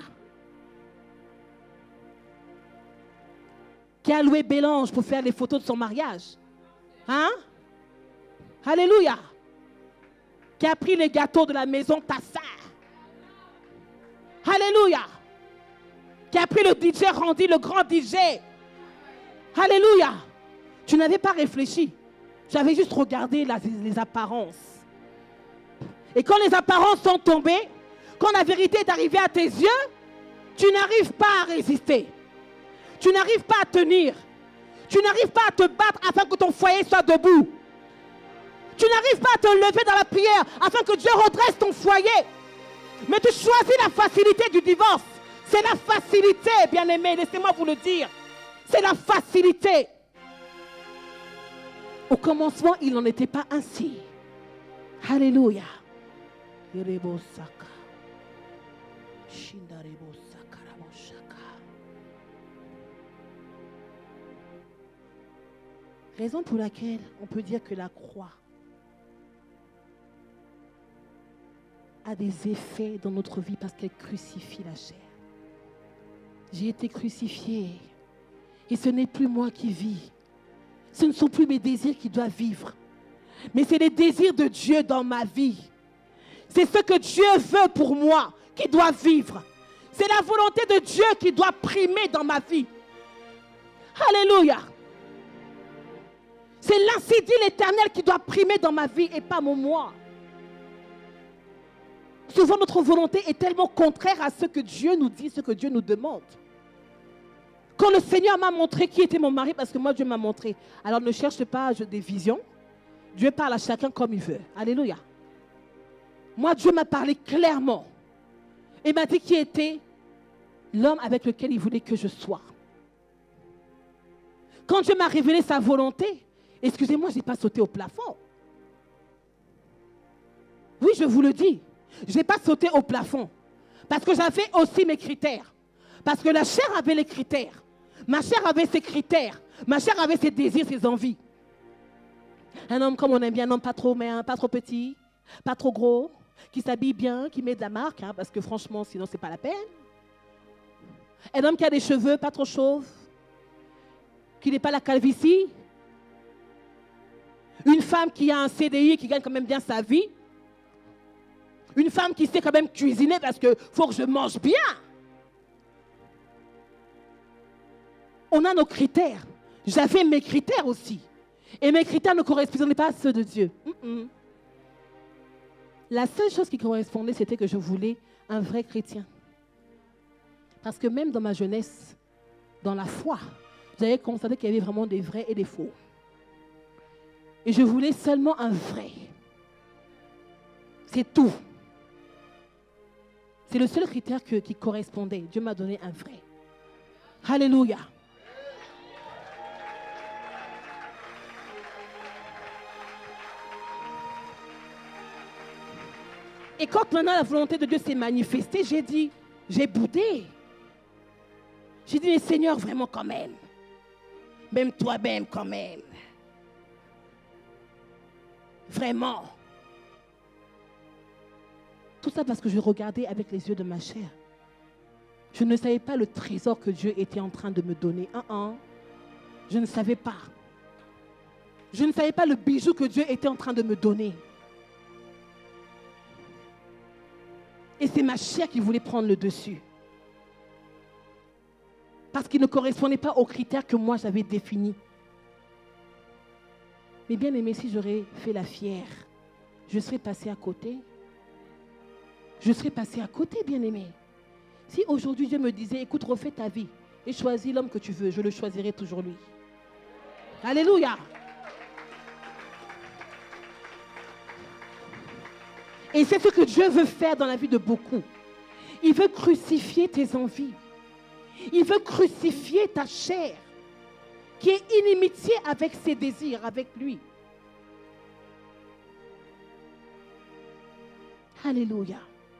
Qui a loué Bélange pour faire les photos de son mariage. Hein? Alléluia. Qui a pris les gâteaux de la maison de ta sœur. Alléluia. Qui a pris le DJ Randy, le grand DJ. Alléluia. Tu n'avais pas réfléchi. Tu avais juste regardé les apparences. Et quand les apparences sont tombées, quand la vérité est arrivée à tes yeux, tu n'arrives pas à résister. Tu n'arrives pas à tenir. Tu n'arrives pas à te battre afin que ton foyer soit debout. Tu n'arrives pas à te lever dans la prière afin que Dieu redresse ton foyer. Mais tu choisis la facilité du divorce. C'est la facilité, bien-aimé, laissez-moi vous le dire. C'est la facilité. Au commencement, il n'en était pas ainsi. Alléluia. Raison pour laquelle on peut dire que la croix a des effets dans notre vie parce qu'elle crucifie la chair. J'ai été crucifié et ce n'est plus moi qui vis. Ce ne sont plus mes désirs qui doivent vivre, mais c'est les désirs de Dieu dans ma vie. C'est ce que Dieu veut pour moi qui doit vivre. C'est la volonté de Dieu qui doit primer dans ma vie. Alléluia. C'est l'ainsi dit l'Éternel qui doit primer dans ma vie et pas mon moi. Souvent notre volonté est tellement contraire à ce que Dieu nous dit, ce que Dieu nous demande. Quand le Seigneur m'a montré qui était mon mari, parce que moi Dieu m'a montré. Alors ne cherche pas des visions. Dieu parle à chacun comme il veut. Alléluia. Moi Dieu m'a parlé clairement. Et m'a dit qui était l'homme avec lequel il voulait que je sois. Quand Dieu m'a révélé sa volonté, excusez-moi, je n'ai pas sauté au plafond. Oui, je vous le dis. Je n'ai pas sauté au plafond. Parce que j'avais aussi mes critères. Parce que la chair avait les critères. Ma chair avait ses critères. Ma chair avait ses désirs, ses envies. Un homme comme on aime bien, un homme pas trop petit, pas trop gros, qui s'habille bien, qui met de la marque, hein, parce que franchement, sinon, c'est pas la peine. Un homme qui a des cheveux pas trop chauves, qui n'est pas la calvitie. Une femme qui a un CDI, qui gagne quand même bien sa vie. Une femme qui sait quand même cuisiner parce qu'il faut que je mange bien. On a nos critères. J'avais mes critères aussi. Et mes critères ne correspondaient pas à ceux de Dieu. La seule chose qui correspondait, c'était que je voulais un vrai chrétien. Parce que même dans ma jeunesse, dans la foi, j'avais constaté qu'il y avait vraiment des vrais et des faux. Et je voulais seulement un vrai. C'est tout. C'est le seul critère qui correspondait. Dieu m'a donné un vrai. Alléluia. Et quand maintenant la volonté de Dieu s'est manifestée, j'ai boudé. J'ai dit, mais Seigneur, vraiment quand même. Même toi-même quand même. Vraiment. Tout ça parce que je regardais avec les yeux de ma chair. Je ne savais pas le trésor que Dieu était en train de me donner. Je ne savais pas. Je ne savais pas le bijou que Dieu était en train de me donner. Et c'est ma chair qui voulait prendre le dessus. Parce qu'il ne correspondait pas aux critères que moi j'avais définis. Mais bien aimé, si j'aurais fait la fière, je serais passée à côté. Je serais passée à côté, bien aimé. Si aujourd'hui Dieu me disait, écoute, refais ta vie et choisis l'homme que tu veux, je le choisirai toujours lui. Alléluia. Et c'est ce que Dieu veut faire dans la vie de beaucoup. Il veut crucifier tes envies. Il veut crucifier ta chair, qui est inimitié avec ses désirs, avec lui. Alléluia.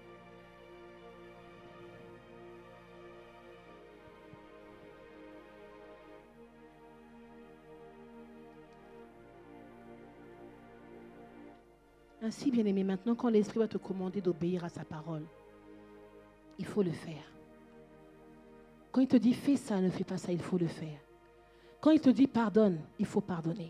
Ainsi, bien-aimé, maintenant, quand l'Esprit va te commander d'obéir à sa parole, il faut le faire. Quand il te dit fais ça, ne fais pas ça, il faut le faire. Quand il te dit pardonne, il faut pardonner.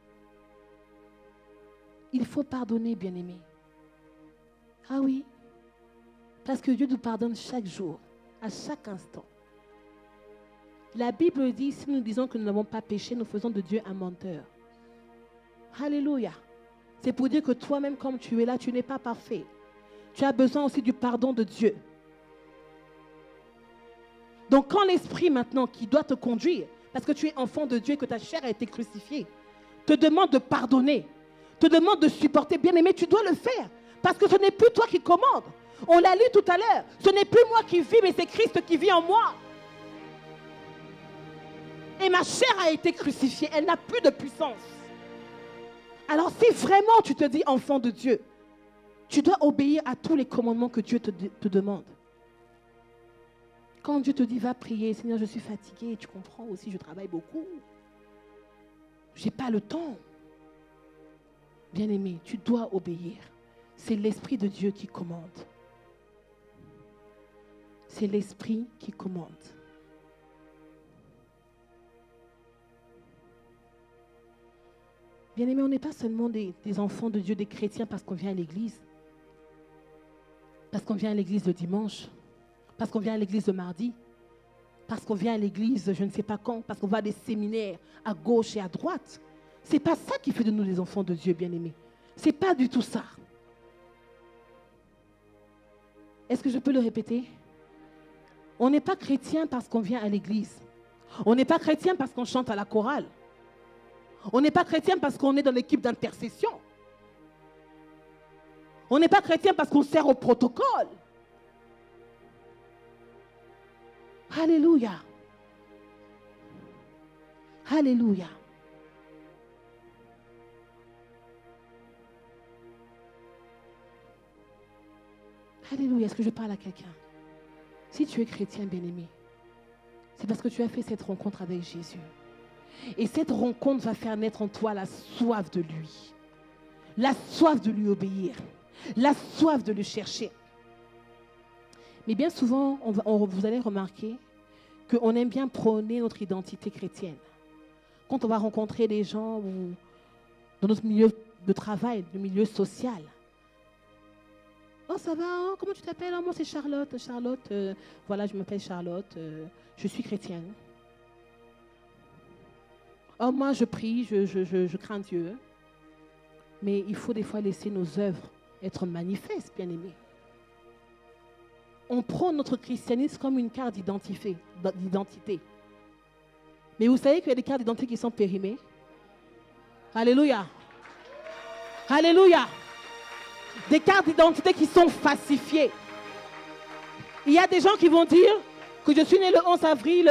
Il faut pardonner, bien-aimé. Ah oui, parce que Dieu nous pardonne chaque jour, à chaque instant. La Bible dit, si nous disons que nous n'avons pas péché, nous faisons de Dieu un menteur. Alléluia. C'est pour dire que toi-même, comme tu es là, tu n'es pas parfait. Tu as besoin aussi du pardon de Dieu. Donc quand l'Esprit maintenant qui doit te conduire, parce que tu es enfant de Dieu et que ta chair a été crucifiée, te demande de pardonner, te demande de supporter, bien aimé, tu dois le faire. Parce que ce n'est plus toi qui commandes. On l'a lu tout à l'heure. Ce n'est plus moi qui vis, mais c'est Christ qui vit en moi. Et ma chair a été crucifiée. Elle n'a plus de puissance. Alors si vraiment tu te dis enfant de Dieu, tu dois obéir à tous les commandements que Dieu te demande. Quand Dieu te dit va prier, Seigneur, je suis fatigué, tu comprends aussi, je travaille beaucoup. Je n'ai pas le temps. Bien-aimé, tu dois obéir. C'est l'Esprit de Dieu qui commande. C'est l'Esprit qui commande. Bien-aimé, on n'est pas seulement des enfants de Dieu, des chrétiens parce qu'on vient à l'église. Parce qu'on vient à l'église le dimanche. Parce qu'on vient à l'église le mardi. Parce qu'on vient à l'église je ne sais pas quand. Parce qu'on va à des séminaires à gauche et à droite. Ce n'est pas ça qui fait de nous des enfants de Dieu, bien-aimés. Ce n'est pas du tout ça. Est-ce que je peux le répéter? On n'est pas chrétien parce qu'on vient à l'église. On n'est pas chrétien parce qu'on chante à la chorale. On n'est pas chrétien parce qu'on est dans l'équipe d'intercession. On n'est pas chrétien parce qu'on sert au protocole. Alléluia. Alléluia. Alléluia. Est-ce que je parle à quelqu'un? Si tu es chrétien, bien-aimé, c'est parce que tu as fait cette rencontre avec Jésus. Et cette rencontre va faire naître en toi la soif de lui. La soif de lui obéir. La soif de le chercher. Mais bien souvent, vous allez remarquer qu'on aime bien prôner notre identité chrétienne. Quand on va rencontrer des gens dans notre milieu de travail, le milieu social, Oh, ça va, oh, comment tu t'appelles? Oh, moi, c'est Charlotte. Charlotte, voilà, je m'appelle Charlotte. Je suis chrétienne. Oh, moi, je prie, je crains Dieu. Mais il faut des fois laisser nos œuvres être manifestes, bien-aimés. On prend notre christianisme comme une carte d'identité. Mais vous savez qu'il y a des cartes d'identité qui sont périmées? Alléluia. Alléluia. Des cartes d'identité qui sont falsifiées. Il y a des gens qui vont dire que je suis né le 11 avril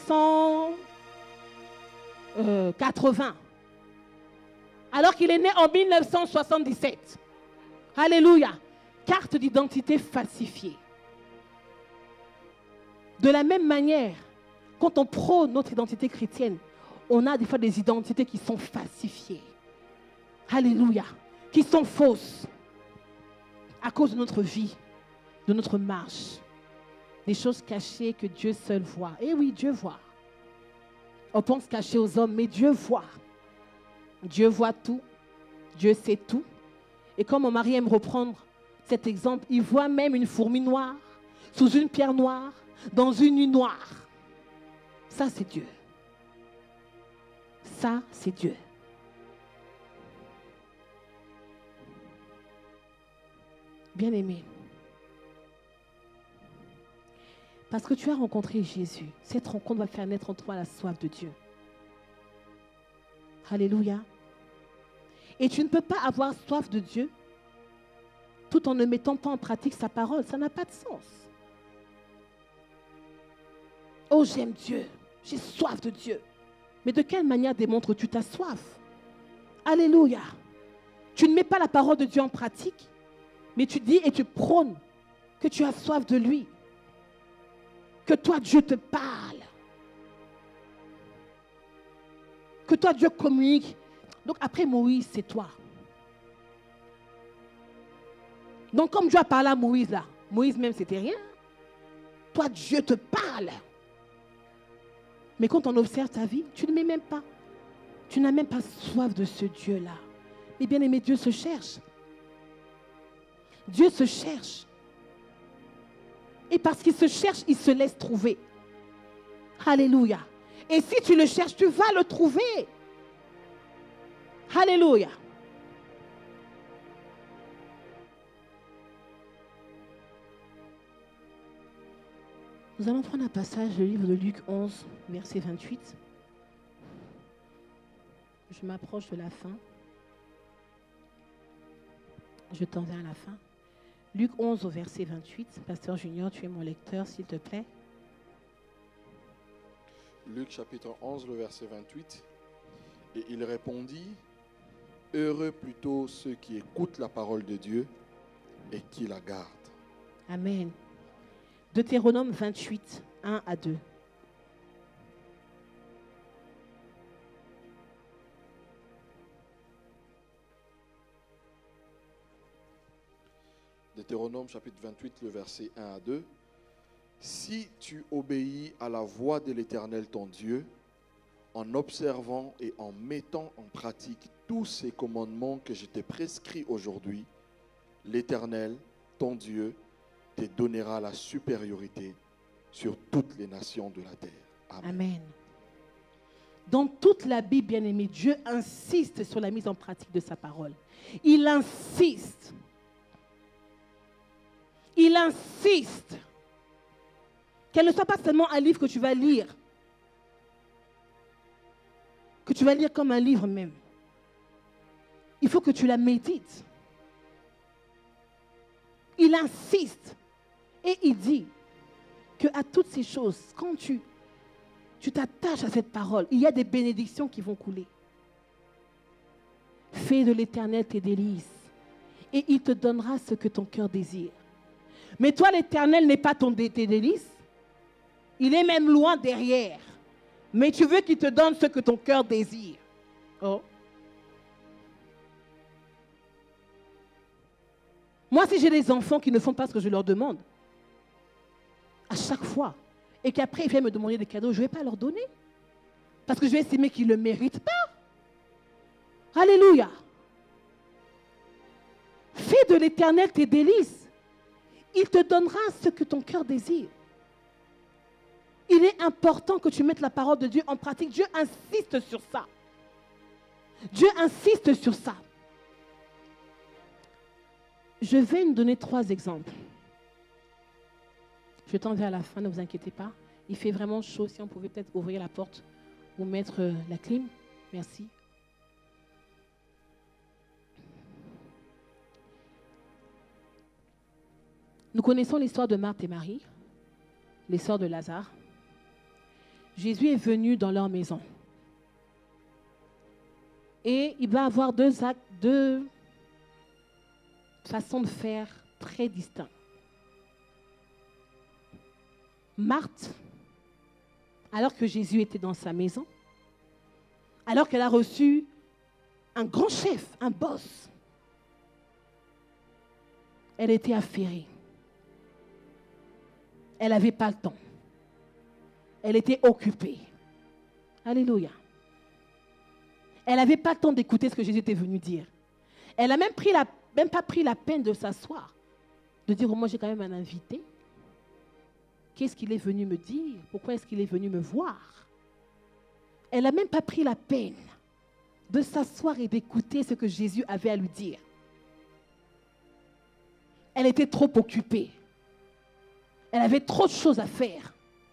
1980. Alors qu'il est né en 1977. Alléluia. Carte d'identité falsifiée. De la même manière, quand on prône notre identité chrétienne, on a des fois des identités qui sont falsifiées. Alléluia. Qui sont fausses. À cause de notre vie, de notre marche. Des choses cachées que Dieu seul voit. Eh oui, Dieu voit. On pense cacher aux hommes, mais Dieu voit. Dieu voit tout. Dieu sait tout. Et comme mon mari aime reprendre cet exemple, il voit même une fourmi noire, sous une pierre noire, dans une nuit noire. Ça, c'est Dieu. Ça, c'est Dieu. Bien-aimé, parce que tu as rencontré Jésus, cette rencontre va faire naître en toi la soif de Dieu. Alléluia. Et tu ne peux pas avoir soif de Dieu tout en ne mettant pas en pratique sa parole. Ça n'a pas de sens. Oh, j'aime Dieu. J'ai soif de Dieu. Mais de quelle manière démontres-tu ta soif? Alléluia. Tu ne mets pas la parole de Dieu en pratique, mais tu dis et tu prônes que tu as soif de lui. Que toi, Dieu te parle. Que toi, Dieu communique. Donc après Moïse, c'est toi. Donc comme Dieu a parlé à Moïse là, Moïse même c'était rien. Toi, Dieu te parle. Mais quand on observe ta vie, tu ne mets même pas. Tu n'as même pas soif de ce Dieu-là. Mais bien aimé, Dieu se cherche. Dieu se cherche. Et parce qu'il se cherche, il se laisse trouver. Alléluia. Et si tu le cherches, tu vas le trouver. Alléluia. Nous allons prendre un passage du livre de Luc 11, verset 28. Je m'approche de la fin. Je tends vers la fin. Luc 11 au verset 28. Pasteur Junior, tu es mon lecteur, s'il te plaît. Luc chapitre 11, le verset 28. Et il répondit, « Heureux plutôt ceux qui écoutent la parole de Dieu et qui la gardent. » Amen. Deutéronome 28, 1 à 2. Deutéronome chapitre 28, le verset 1 à 2. « Si tu obéis à la voix de l'Éternel ton Dieu, en observant et en mettant en pratique tous ces commandements que je t'ai prescrits aujourd'hui, l'Éternel, ton Dieu, te donnera la supériorité sur toutes les nations de la terre. » Amen. Amen. Dans toute la Bible, bien-aimé, Dieu insiste sur la mise en pratique de sa parole. Il insiste. Il insiste. Qu'elle ne soit pas seulement un livre que tu vas lire. Que tu vas lire comme un livre même. Il faut que tu la médites. Il insiste. Et il dit qu'à toutes ces choses, quand tu t'attaches à cette parole, il y a des bénédictions qui vont couler. Fais de l'Éternel tes délices et il te donnera ce que ton cœur désire. Mais toi, l'Éternel n'est pas tes délices. Il est même loin derrière. Mais tu veux qu'il te donne ce que ton cœur désire. Oh. Moi, si j'ai des enfants qui ne font pas ce que je leur demande, à chaque fois, et qu'après ils viennent me demander des cadeaux, je ne vais pas leur donner. Parce que je vais estimer qu'ils ne le méritent pas. Alléluia. Fais de l'Éternel tes délices il te donnera ce que ton cœur désire. Il est important que tu mettes la parole de Dieu en pratique. Dieu insiste sur ça. Dieu insiste sur ça. Je vais nous donner 3 exemples. Je tends vers la fin, ne vous inquiétez pas. Il fait vraiment chaud. Si on pouvait peut-être ouvrir la porte ou mettre la clim. Merci. Nous connaissons l'histoire de Marthe et Marie, les sœurs de Lazare. Jésus est venu dans leur maison. Et il va avoir 2 actes, 2 façons de faire très distinctes. Marthe, alors que Jésus était dans sa maison, alors qu'elle a reçu un grand chef, un boss, elle était affairée. Elle n'avait pas le temps. Elle était occupée. Alléluia. Elle n'avait pas le temps d'écouter ce que Jésus était venu dire. Elle n'a même pas pris la peine de s'asseoir, de dire, oh, moi j'ai quand même un invité. Qu'est-ce qu'il est venu me dire? Pourquoi est-ce qu'il est venu me voir? Elle n'a même pas pris la peine de s'asseoir et d'écouter ce que Jésus avait à lui dire. Elle était trop occupée. Elle avait trop de choses à faire.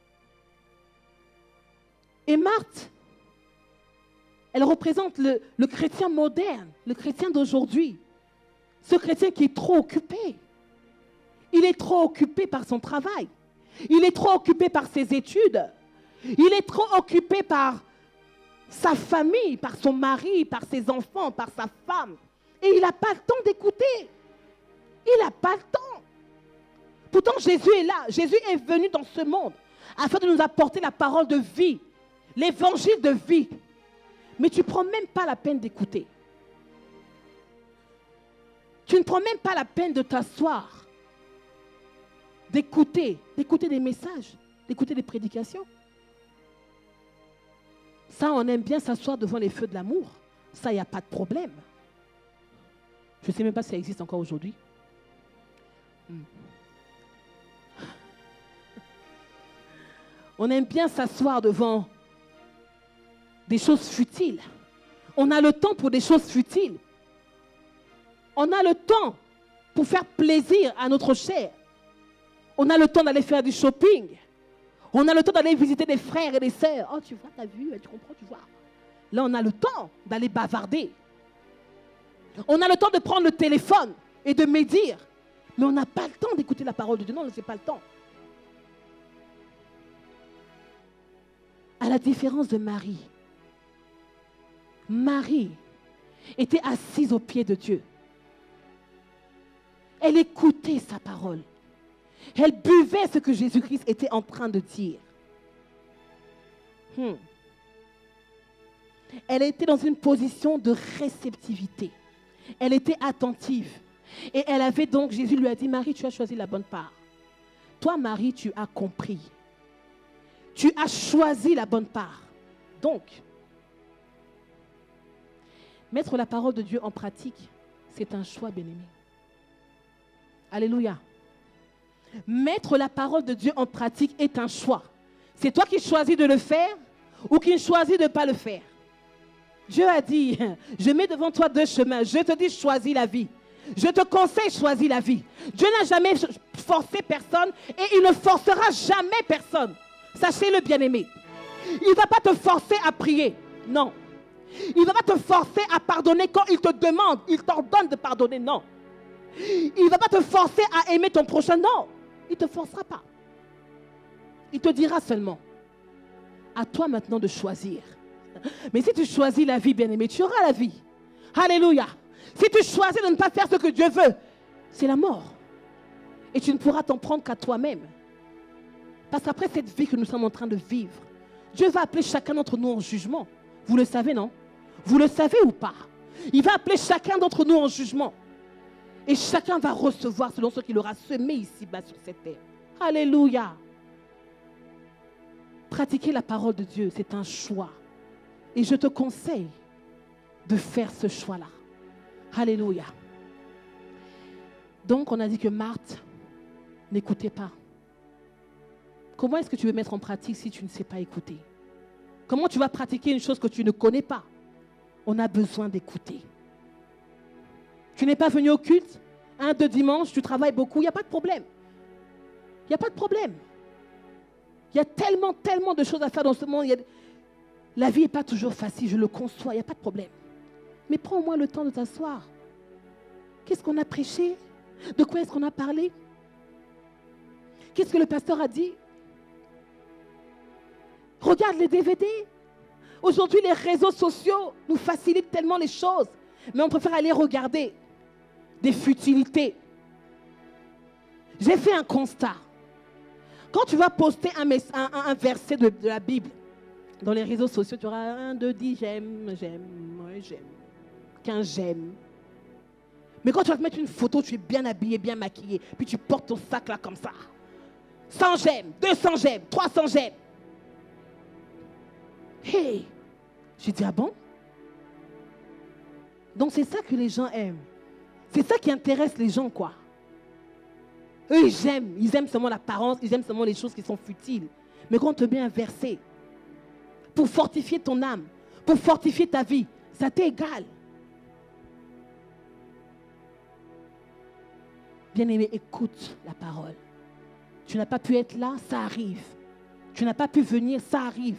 Et Marthe, elle représente le chrétien moderne, le chrétien d'aujourd'hui. Ce chrétien qui est trop occupé. Il est trop occupé par son travail. Il est trop occupé par ses études. Il est trop occupé par sa famille, par son mari, par ses enfants, par sa femme. Et il n'a pas le temps d'écouter. Il n'a pas le temps. Pourtant, Jésus est là. Jésus est venu dans ce monde afin de nous apporter la parole de vie, l'évangile de vie. Mais tu ne prends même pas la peine d'écouter. Tu ne prends même pas la peine de t'asseoir, d'écouter des messages, d'écouter des prédications. Ça, on aime bien s'asseoir devant les feux de l'amour. Ça, il n'y a pas de problème. Je ne sais même pas si ça existe encore aujourd'hui. On aime bien s'asseoir devant des choses futiles. On a le temps pour des choses futiles. On a le temps pour faire plaisir à notre chair. On a le temps d'aller faire du shopping. On a le temps d'aller visiter des frères et des sœurs. Oh, tu vois, tu as vu, tu comprends, tu vois. Là, on a le temps d'aller bavarder. On a le temps de prendre le téléphone et de médire. Mais on n'a pas le temps d'écouter la parole de Dieu. Non, on n'a pas le temps. À la différence de Marie. Marie était assise aux pieds de Dieu. Elle écoutait sa parole. Elle buvait ce que Jésus-Christ était en train de dire. Elle était dans une position de réceptivité. Elle était attentive. Et elle avait donc, Jésus lui a dit, Marie, tu as choisi la bonne part. Toi, Marie, tu as compris. Tu as choisi la bonne part. Donc, mettre la parole de Dieu en pratique, c'est un choix, bien-aimé. Alléluia. Mettre la parole de Dieu en pratique est un choix. C'est toi qui choisis de le faire ou qui choisis de ne pas le faire. Dieu a dit, je mets devant toi 2 chemins. Je te dis, choisis la vie. Je te conseille, choisis la vie. Dieu n'a jamais forcé personne et il ne forcera jamais personne. Sachez-le, bien-aimé. Il ne va pas te forcer à prier. Non. Il ne va pas te forcer à pardonner quand il te demande, il t'ordonne de pardonner. Non. Il ne va pas te forcer à aimer ton prochain. Non. Il ne te forcera pas. Il te dira seulement, à toi maintenant de choisir. Mais si tu choisis la vie, bien-aimé, tu auras la vie. Alléluia. Si tu choisis de ne pas faire ce que Dieu veut, c'est la mort. Et tu ne pourras t'en prendre qu'à toi-même. Parce qu'après cette vie que nous sommes en train de vivre, Dieu va appeler chacun d'entre nous en jugement. Vous le savez, non? Vous le savez ou pas? Il va appeler chacun d'entre nous en jugement. Et chacun va recevoir selon ce qu'il aura semé ici-bas sur cette terre. Alléluia. Pratiquer la parole de Dieu, c'est un choix. Et je te conseille de faire ce choix-là. Alléluia. Donc, on a dit que Marthe N'écoutez pas. Comment est-ce que tu veux mettre en pratique si tu ne sais pas écouter? Comment tu vas pratiquer une chose que tu ne connais pas? On a besoin d'écouter. Tu n'es pas venu au culte, un, deux dimanches, tu travailles beaucoup, il n'y a pas de problème. Il n'y a pas de problème. Il y a tellement, tellement de choses à faire dans ce monde. La vie n'est pas toujours facile, je le conçois, il n'y a pas de problème. Mais prends au moins le temps de t'asseoir. Qu'est-ce qu'on a prêché? De quoi est-ce qu'on a parlé? Qu'est-ce que le pasteur a dit? Regarde les DVD. Aujourd'hui, les réseaux sociaux nous facilitent tellement les choses. Mais on préfère aller regarder des futilités. J'ai fait un constat. Quand tu vas poster un verset de la Bible dans les réseaux sociaux, tu auras 1, 2, 10, j'aime, ouais, j'aime. 15, j'aime. Mais quand tu vas te mettre une photo, tu es bien habillé, bien maquillé, puis tu portes ton sac là comme ça. 100 j'aime, 200 j'aime, 300 j'aime. Hey! J'ai dit, ah bon? Donc c'est ça que les gens aiment. C'est ça qui intéresse les gens, quoi. Eux, ils aiment seulement l'apparence, ils aiment seulement les choses qui sont futiles. Mais quand on te met un verset pour fortifier ton âme, pour fortifier ta vie, ça t'est égal. Bien-aimé, écoute la parole. Tu n'as pas pu être là, ça arrive. Tu n'as pas pu venir, ça arrive.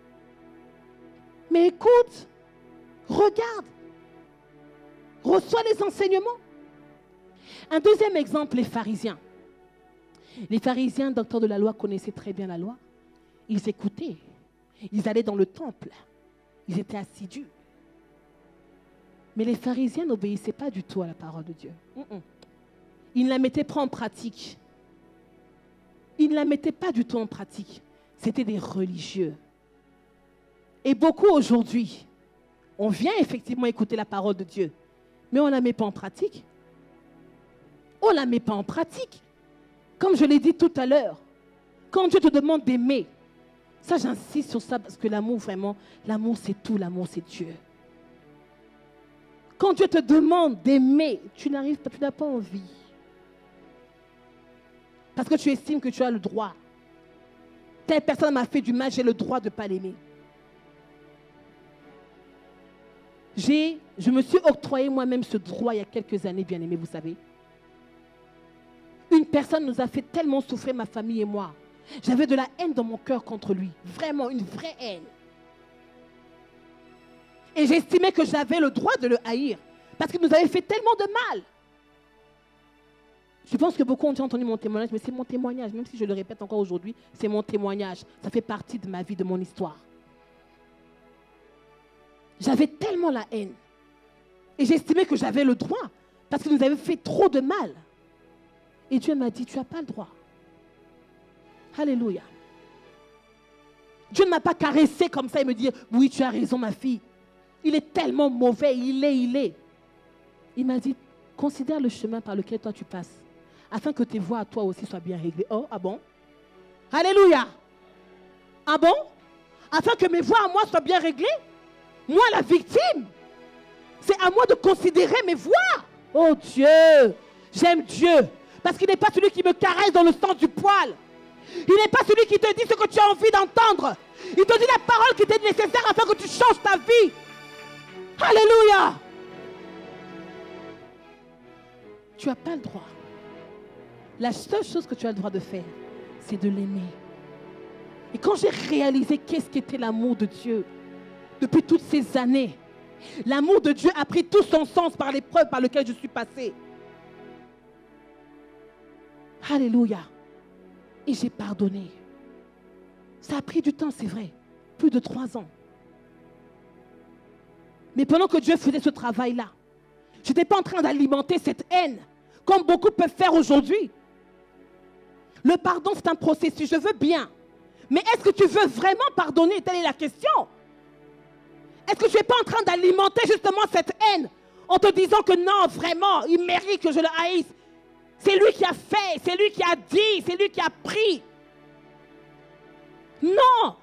Mais écoute, regarde, reçois les enseignements. Un deuxième exemple, les pharisiens. Les pharisiens, docteurs de la loi, connaissaient très bien la loi. Ils écoutaient. Ils allaient dans le temple. Ils étaient assidus. Mais les pharisiens n'obéissaient pas du tout à la parole de Dieu. Ils ne la mettaient pas en pratique. Ils ne la mettaient pas du tout en pratique. C'était des religieux. Et beaucoup aujourd'hui, on vient effectivement écouter la parole de Dieu, mais on ne la met pas en pratique. On ne la met pas en pratique. Comme je l'ai dit tout à l'heure, quand Dieu te demande d'aimer, ça j'insiste sur ça parce que l'amour vraiment, l'amour c'est tout, l'amour c'est Dieu. Quand Dieu te demande d'aimer, tu n'arrives pas, tu n'as pas envie. Parce que tu estimes que tu as le droit. Telle personne m'a fait du mal, j'ai le droit de ne pas l'aimer. Je me suis octroyé moi-même ce droit il y a quelques années, bien aimé, vous savez. Une personne nous a fait tellement souffrir, ma famille et moi. J'avais de la haine dans mon cœur contre lui. Vraiment, une vraie haine. Et j'estimais que j'avais le droit de le haïr. Parce qu'il nous avait fait tellement de mal. Je pense que beaucoup ont déjà entendu mon témoignage, mais c'est mon témoignage. Même si je le répète encore aujourd'hui, c'est mon témoignage. Ça fait partie de ma vie, de mon histoire. J'avais tellement la haine. Et j'estimais que j'avais le droit. Parce qu'il nous avait fait trop de mal. Et Dieu m'a dit, tu n'as pas le droit. Alléluia. Dieu ne m'a pas caressé comme ça et me dit, oui, tu as raison, ma fille. Il est tellement mauvais, il est. Il m'a dit, considère le chemin par lequel toi tu passes, afin que tes voies à toi aussi soient bien réglées. Oh, ah bon? Alléluia. Ah bon? Afin que mes voies à moi soient bien réglées? Moi, la victime, c'est à moi de considérer mes voies. Oh Dieu, j'aime Dieu. Parce qu'il n'est pas celui qui me caresse dans le sens du poil. Il n'est pas celui qui te dit ce que tu as envie d'entendre. Il te dit la parole qui t'est nécessaire afin que tu changes ta vie. Alléluia. Tu n'as pas le droit. La seule chose que tu as le droit de faire, c'est de l'aimer. Et quand j'ai réalisé qu'est-ce qu'était l'amour de Dieu, depuis toutes ces années, l'amour de Dieu a pris tout son sens par l'épreuve par laquelle je suis passée. Alléluia. Et j'ai pardonné. Ça a pris du temps, c'est vrai. Plus de 3 ans. Mais pendant que Dieu faisait ce travail-là, je n'étais pas en train d'alimenter cette haine, comme beaucoup peuvent faire aujourd'hui. Le pardon, c'est un processus, je veux bien. Mais est-ce que tu veux vraiment pardonner? Telle est la question. Est-ce que tu n'es pas en train d'alimenter justement cette haine en te disant que non, vraiment, il mérite que je le haïsse? C'est lui qui a fait, c'est lui qui a dit, c'est lui qui a pris. Non.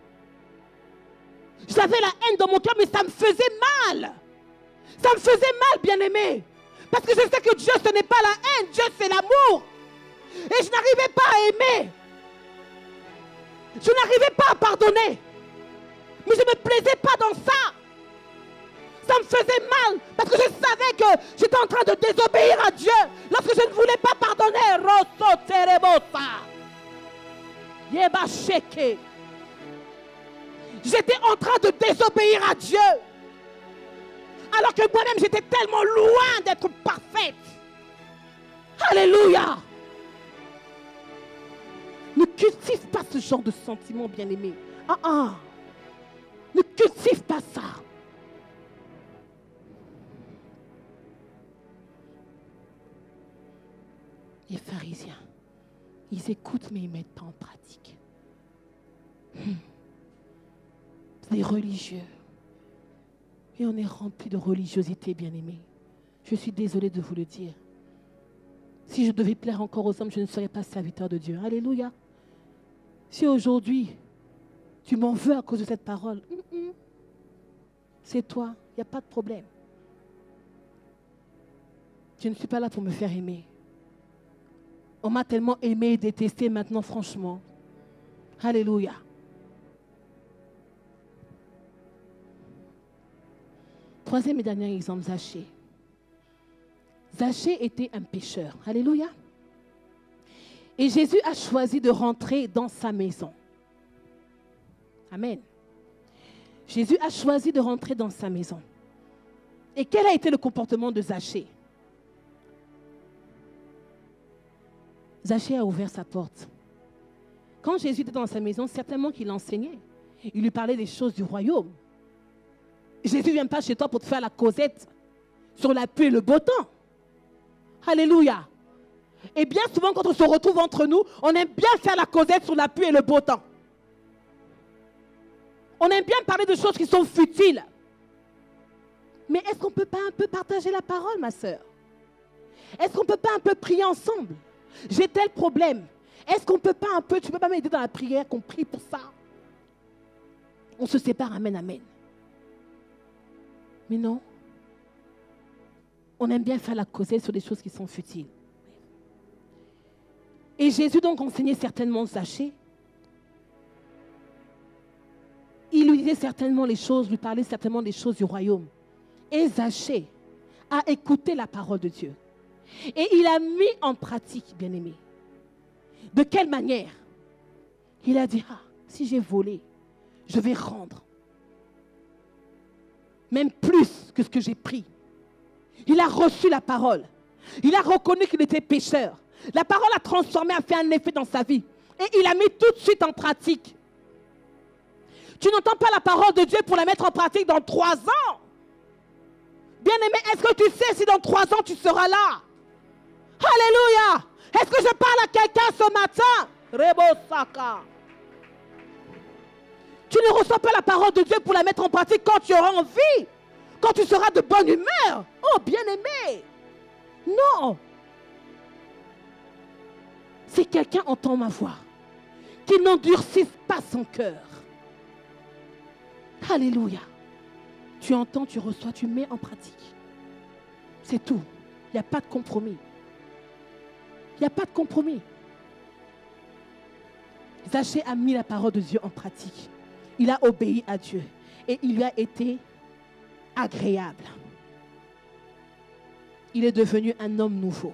J'avais la haine dans mon cœur, mais ça me faisait mal. Ça me faisait mal, bien-aimé. Parce que je sais que Dieu, ce n'est pas la haine, Dieu, c'est l'amour. Et je n'arrive dans ça. Ça me faisait mal parce que je savais que j'étais en train de désobéir à Dieu lorsque je ne voulais pas pardonner. Rosso terebosa. Yeba sheke. J'étais en train de désobéir à Dieu. Alors que moi-même, j'étais tellement loin d'être parfaite. Alléluia. Ne cultive pas ce genre de sentiment, bien-aimé. Ne cultive pas ça. Les pharisiens, ils écoutent mais ils ne mettent pas en pratique. Les religieux. Et on est rempli de religiosité, bien-aimé. Je suis désolée de vous le dire. Si je devais plaire encore aux hommes, je ne serais pas serviteur de Dieu. Alléluia. Si aujourd'hui, tu m'en veux à cause de cette parole, c'est toi, il n'y a pas de problème. Je ne suis pas là pour me faire aimer. On m'a tellement aimé et détesté maintenant, franchement. Alléluia. Troisième et dernier exemple, Zachée. Zachée était un pécheur. Alléluia. Et Jésus a choisi de rentrer dans sa maison. Amen. Jésus a choisi de rentrer dans sa maison. Et quel a été le comportement de Zachée? Zachée a ouvert sa porte. Quand Jésus était dans sa maison, certainement qu'il enseignait. Il lui parlait des choses du royaume. Jésus ne vient pas chez toi pour te faire la causette sur la pluie et le beau temps. Alléluia. Et bien souvent, quand on se retrouve entre nous, on aime bien faire la causette sur la pluie et le beau temps. On aime bien parler de choses qui sont futiles. Mais est-ce qu'on ne peut pas un peu partager la parole, ma soeur? Est-ce qu'on ne peut pas un peu prier ensemble? J'ai tel problème. Est-ce qu'on ne peut pas un peu, tu ne peux pas m'aider dans la prière, qu'on prie pour ça? On se sépare, amen, amen. Mais non. On aime bien faire la causette sur des choses qui sont futiles. Et Jésus donc enseignait certainement Zachée. Il lui disait certainement les choses, lui parlait certainement des choses du royaume. Et Zachée a écouté la parole de Dieu. Et il a mis en pratique, bien-aimé. De quelle manière? Il a dit, si j'ai volé, je vais rendre. Même plus que ce que j'ai pris. Il a reçu la parole. Il a reconnu qu'il était pécheur. La parole a transformé, a fait un effet dans sa vie. Et il a mis tout de suite en pratique. Tu n'entends pas la parole de Dieu pour la mettre en pratique dans 3 ans. Bien-aimé, est-ce que tu sais si dans 3 ans tu seras là? Alléluia! Est-ce que je parle à quelqu'un ce matin? Rebosaka. Tu ne reçois pas la parole de Dieu pour la mettre en pratique quand tu auras envie. Quand tu seras de bonne humeur. Oh, bien-aimé. Non. Si quelqu'un entend ma voix, qu'il n'endurcisse pas son cœur. Alléluia. Tu entends, tu reçois, tu mets en pratique. C'est tout. Il n'y a pas de compromis. Il n'y a pas de compromis. Zachée a mis la parole de Dieu en pratique. Il a obéi à Dieu. Et il lui a été agréable. Il est devenu un homme nouveau.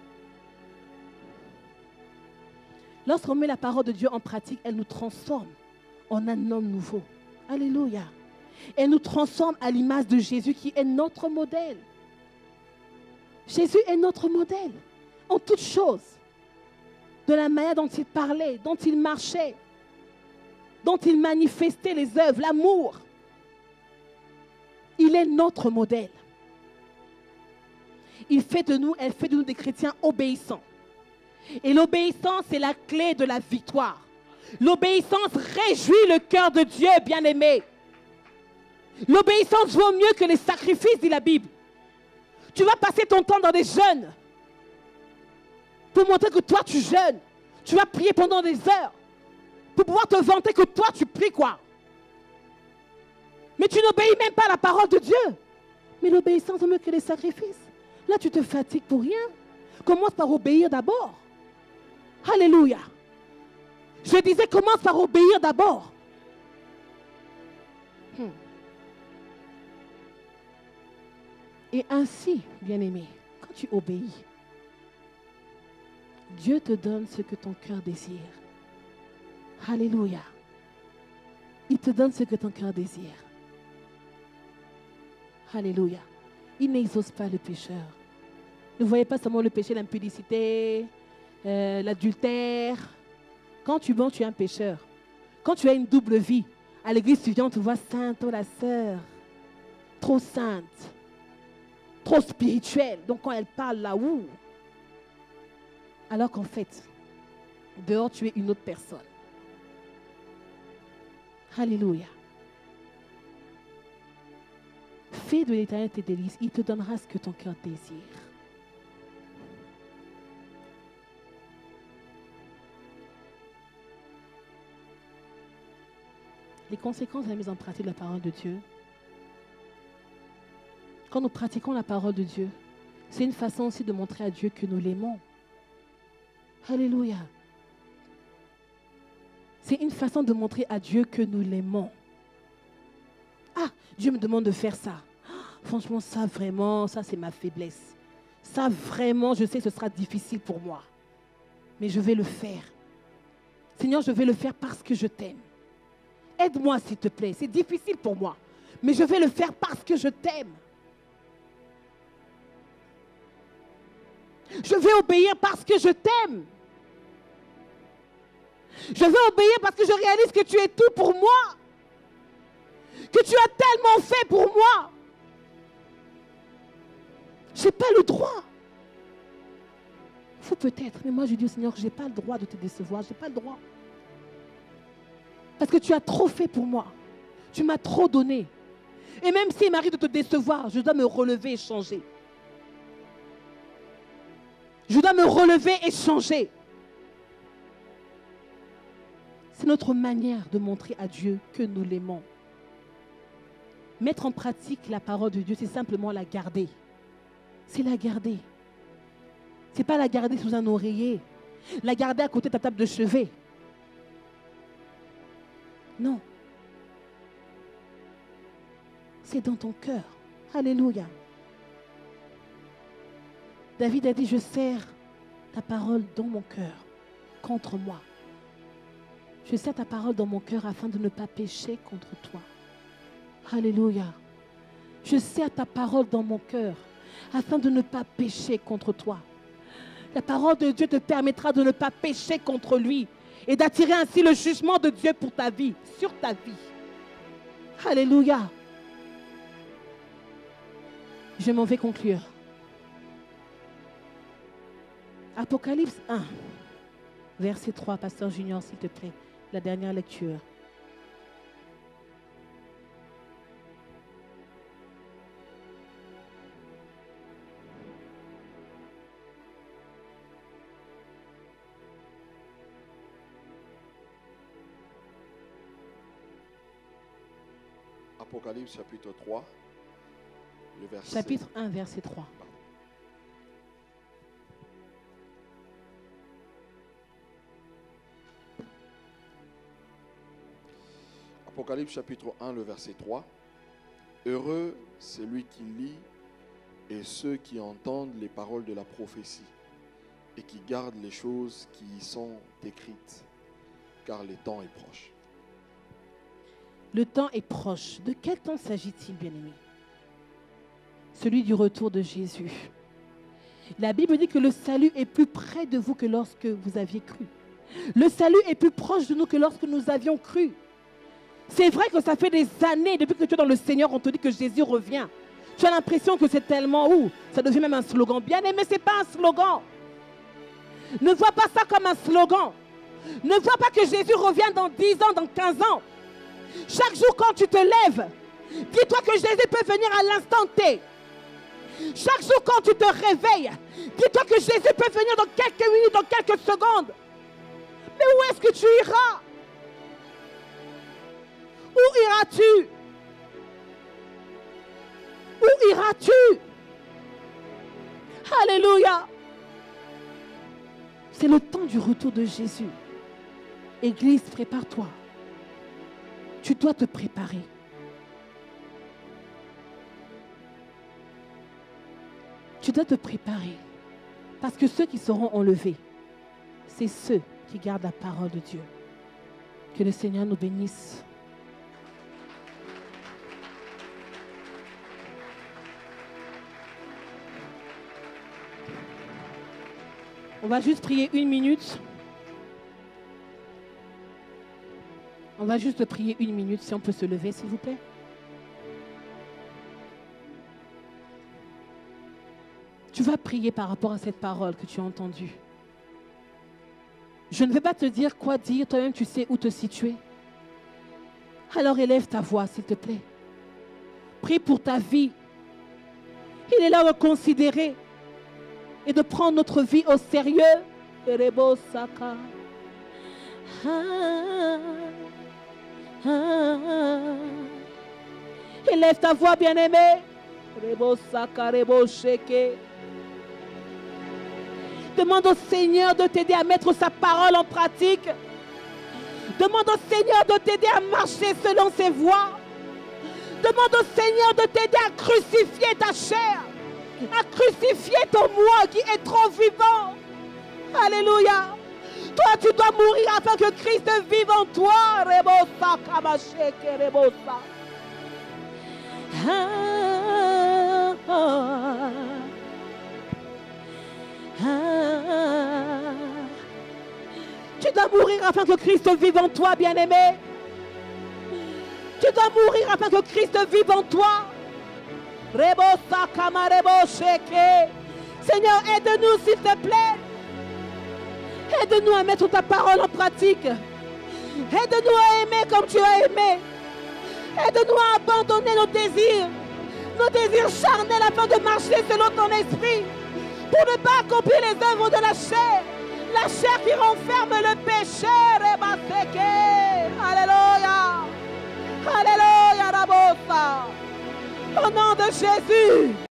Lorsqu'on met la parole de Dieu en pratique, elle nous transforme en un homme nouveau. Alléluia. Elle nous transforme à l'image de Jésus qui est notre modèle. Jésus est notre modèle en toutes choses. De la manière dont il parlait, dont il marchait, dont il manifestait les œuvres, l'amour. Il est notre modèle. Elle fait de nous des chrétiens obéissants. Et l'obéissance est la clé de la victoire. L'obéissance réjouit le cœur de Dieu, bien-aimé. L'obéissance vaut mieux que les sacrifices, dit la Bible. Tu vas passer ton temps dans des jeûnes pour montrer que toi tu jeûnes. Tu vas prier pendant des heures pour pouvoir te vanter que toi tu pries quoi. Mais tu n'obéis même pas à la parole de Dieu. Mais l'obéissance vaut mieux que les sacrifices. Là tu te fatigues pour rien. Commence par obéir d'abord. Alléluia. Je disais commence par obéir d'abord. Et ainsi, bien-aimé, quand tu obéis, Dieu te donne ce que ton cœur désire. Alléluia. Il te donne ce que ton cœur désire. Alléluia. Il n'exauce pas le pécheur. Ne voyez pas seulement le péché, l'impudicité, l'adultère. Quand tu mens, tu es un pécheur. Quand tu as une double vie, à l'église, tu viens, on te voit sainte, oh la sœur, trop sainte, trop spirituelle. Donc quand elle parle là, ouh. Alors qu'en fait, dehors, tu es une autre personne. Alléluia. Fais de l'Éternel tes délices, il te donnera ce que ton cœur désire. Les conséquences de la mise en pratique de la parole de Dieu. Quand nous pratiquons la parole de Dieu, c'est une façon aussi de montrer à Dieu que nous l'aimons. Alléluia. C'est une façon de montrer à Dieu que nous l'aimons. Ah, Dieu me demande de faire ça. Franchement, ça vraiment, ça c'est ma faiblesse. Ça vraiment, je sais que ce sera difficile pour moi. Mais je vais le faire. Seigneur, je vais le faire parce que je t'aime. Aide-moi s'il te plaît. C'est difficile pour moi. Mais je vais le faire parce que je t'aime. Je vais obéir parce que je t'aime. Je vais obéir parce que je réalise que tu es tout pour moi. Que tu as tellement fait pour moi. Je n'ai pas le droit. Vous peut-être, mais moi je dis au Seigneur que je n'ai pas le droit de te décevoir. Je n'ai pas le droit. Parce que tu as trop fait pour moi. Tu m'as trop donné. Et même s'il m'arrive de te décevoir, je dois me relever et changer. Je dois me relever et changer. C'est notre manière de montrer à Dieu que nous l'aimons. Mettre en pratique la parole de Dieu, c'est simplement la garder. C'est la garder. Ce n'est pas la garder sous un oreiller. La garder à côté de ta table de chevet. Non. C'est dans ton cœur. Alléluia. David a dit, je serre ta parole dans mon cœur contre moi. Je serre ta parole dans mon cœur afin de ne pas pécher contre toi. Alléluia. Je serre ta parole dans mon cœur afin de ne pas pécher contre toi. La parole de Dieu te permettra de ne pas pécher contre lui et d'attirer ainsi le jugement de Dieu pour ta vie, sur ta vie. Alléluia. Je m'en vais conclure. Apocalypse 1, verset 3, Pasteur Junior, s'il te plaît, la dernière lecture. Apocalypse chapitre 3, le verset... Chapitre 1, verset 3. Apocalypse chapitre 1, le verset 3. Heureux celui qui lit et ceux qui entendent les paroles de la prophétie et qui gardent les choses qui y sont écrites, car le temps est proche. Le temps est proche. De quel temps s'agit-il, bien-aimé? Celui du retour de Jésus. La Bible dit que le salut est plus près de vous que lorsque vous aviez cru. Le salut est plus proche de nous que lorsque nous avions cru. C'est vrai que ça fait des années, depuis que tu es dans le Seigneur, on te dit que Jésus revient. Tu as l'impression que c'est tellement ça devient même un slogan. Bien aimé, ce n'est pas un slogan. Ne vois pas ça comme un slogan. Ne vois pas que Jésus revient dans 10 ans, dans 15 ans. Chaque jour quand tu te lèves, dis-toi que Jésus peut venir à l'instant T. Chaque jour quand tu te réveilles, dis-toi que Jésus peut venir dans quelques minutes, dans quelques secondes. Mais où est-ce que tu iras? Où iras-tu? Où iras-tu? Alléluia. C'est le temps du retour de Jésus. Église, prépare-toi. Tu dois te préparer. Tu dois te préparer. Parce que ceux qui seront enlevés, c'est ceux qui gardent la parole de Dieu. Que le Seigneur nous bénisse. On va juste prier 1 minute. On va juste prier 1 minute, si on peut se lever, s'il vous plaît. Tu vas prier par rapport à cette parole que tu as entendue. Je ne vais pas te dire quoi dire, toi-même tu sais où te situer. Alors élève ta voix, s'il te plaît. Prie pour ta vie. Il est là de considérer et de prendre notre vie au sérieux. Élève ta voix, bien-aimé. Demande au Seigneur de t'aider à mettre sa parole en pratique. Demande au Seigneur de t'aider à marcher selon ses voies. Demande au Seigneur de t'aider à crucifier ta chair, à crucifier ton moi qui est trop vivant. Alléluia. Toi, tu dois mourir afin que Christ vive en toi. Rebosa, kamasheke, rebosa. Tu dois mourir afin que Christ vive en toi, bien-aimé. Tu dois mourir afin que Christ vive en toi. Rebosa, kamarebosheke. Seigneur, aide-nous, s'il te plaît. Aide-nous à mettre ta parole en pratique. Aide-nous à aimer comme tu as aimé. Aide-nous à abandonner nos désirs charnels afin de marcher selon ton esprit, pour ne pas accomplir les œuvres de la chair qui renferme le péché. Alléluia. Alléluia, Rabosa. Au nom de Jésus.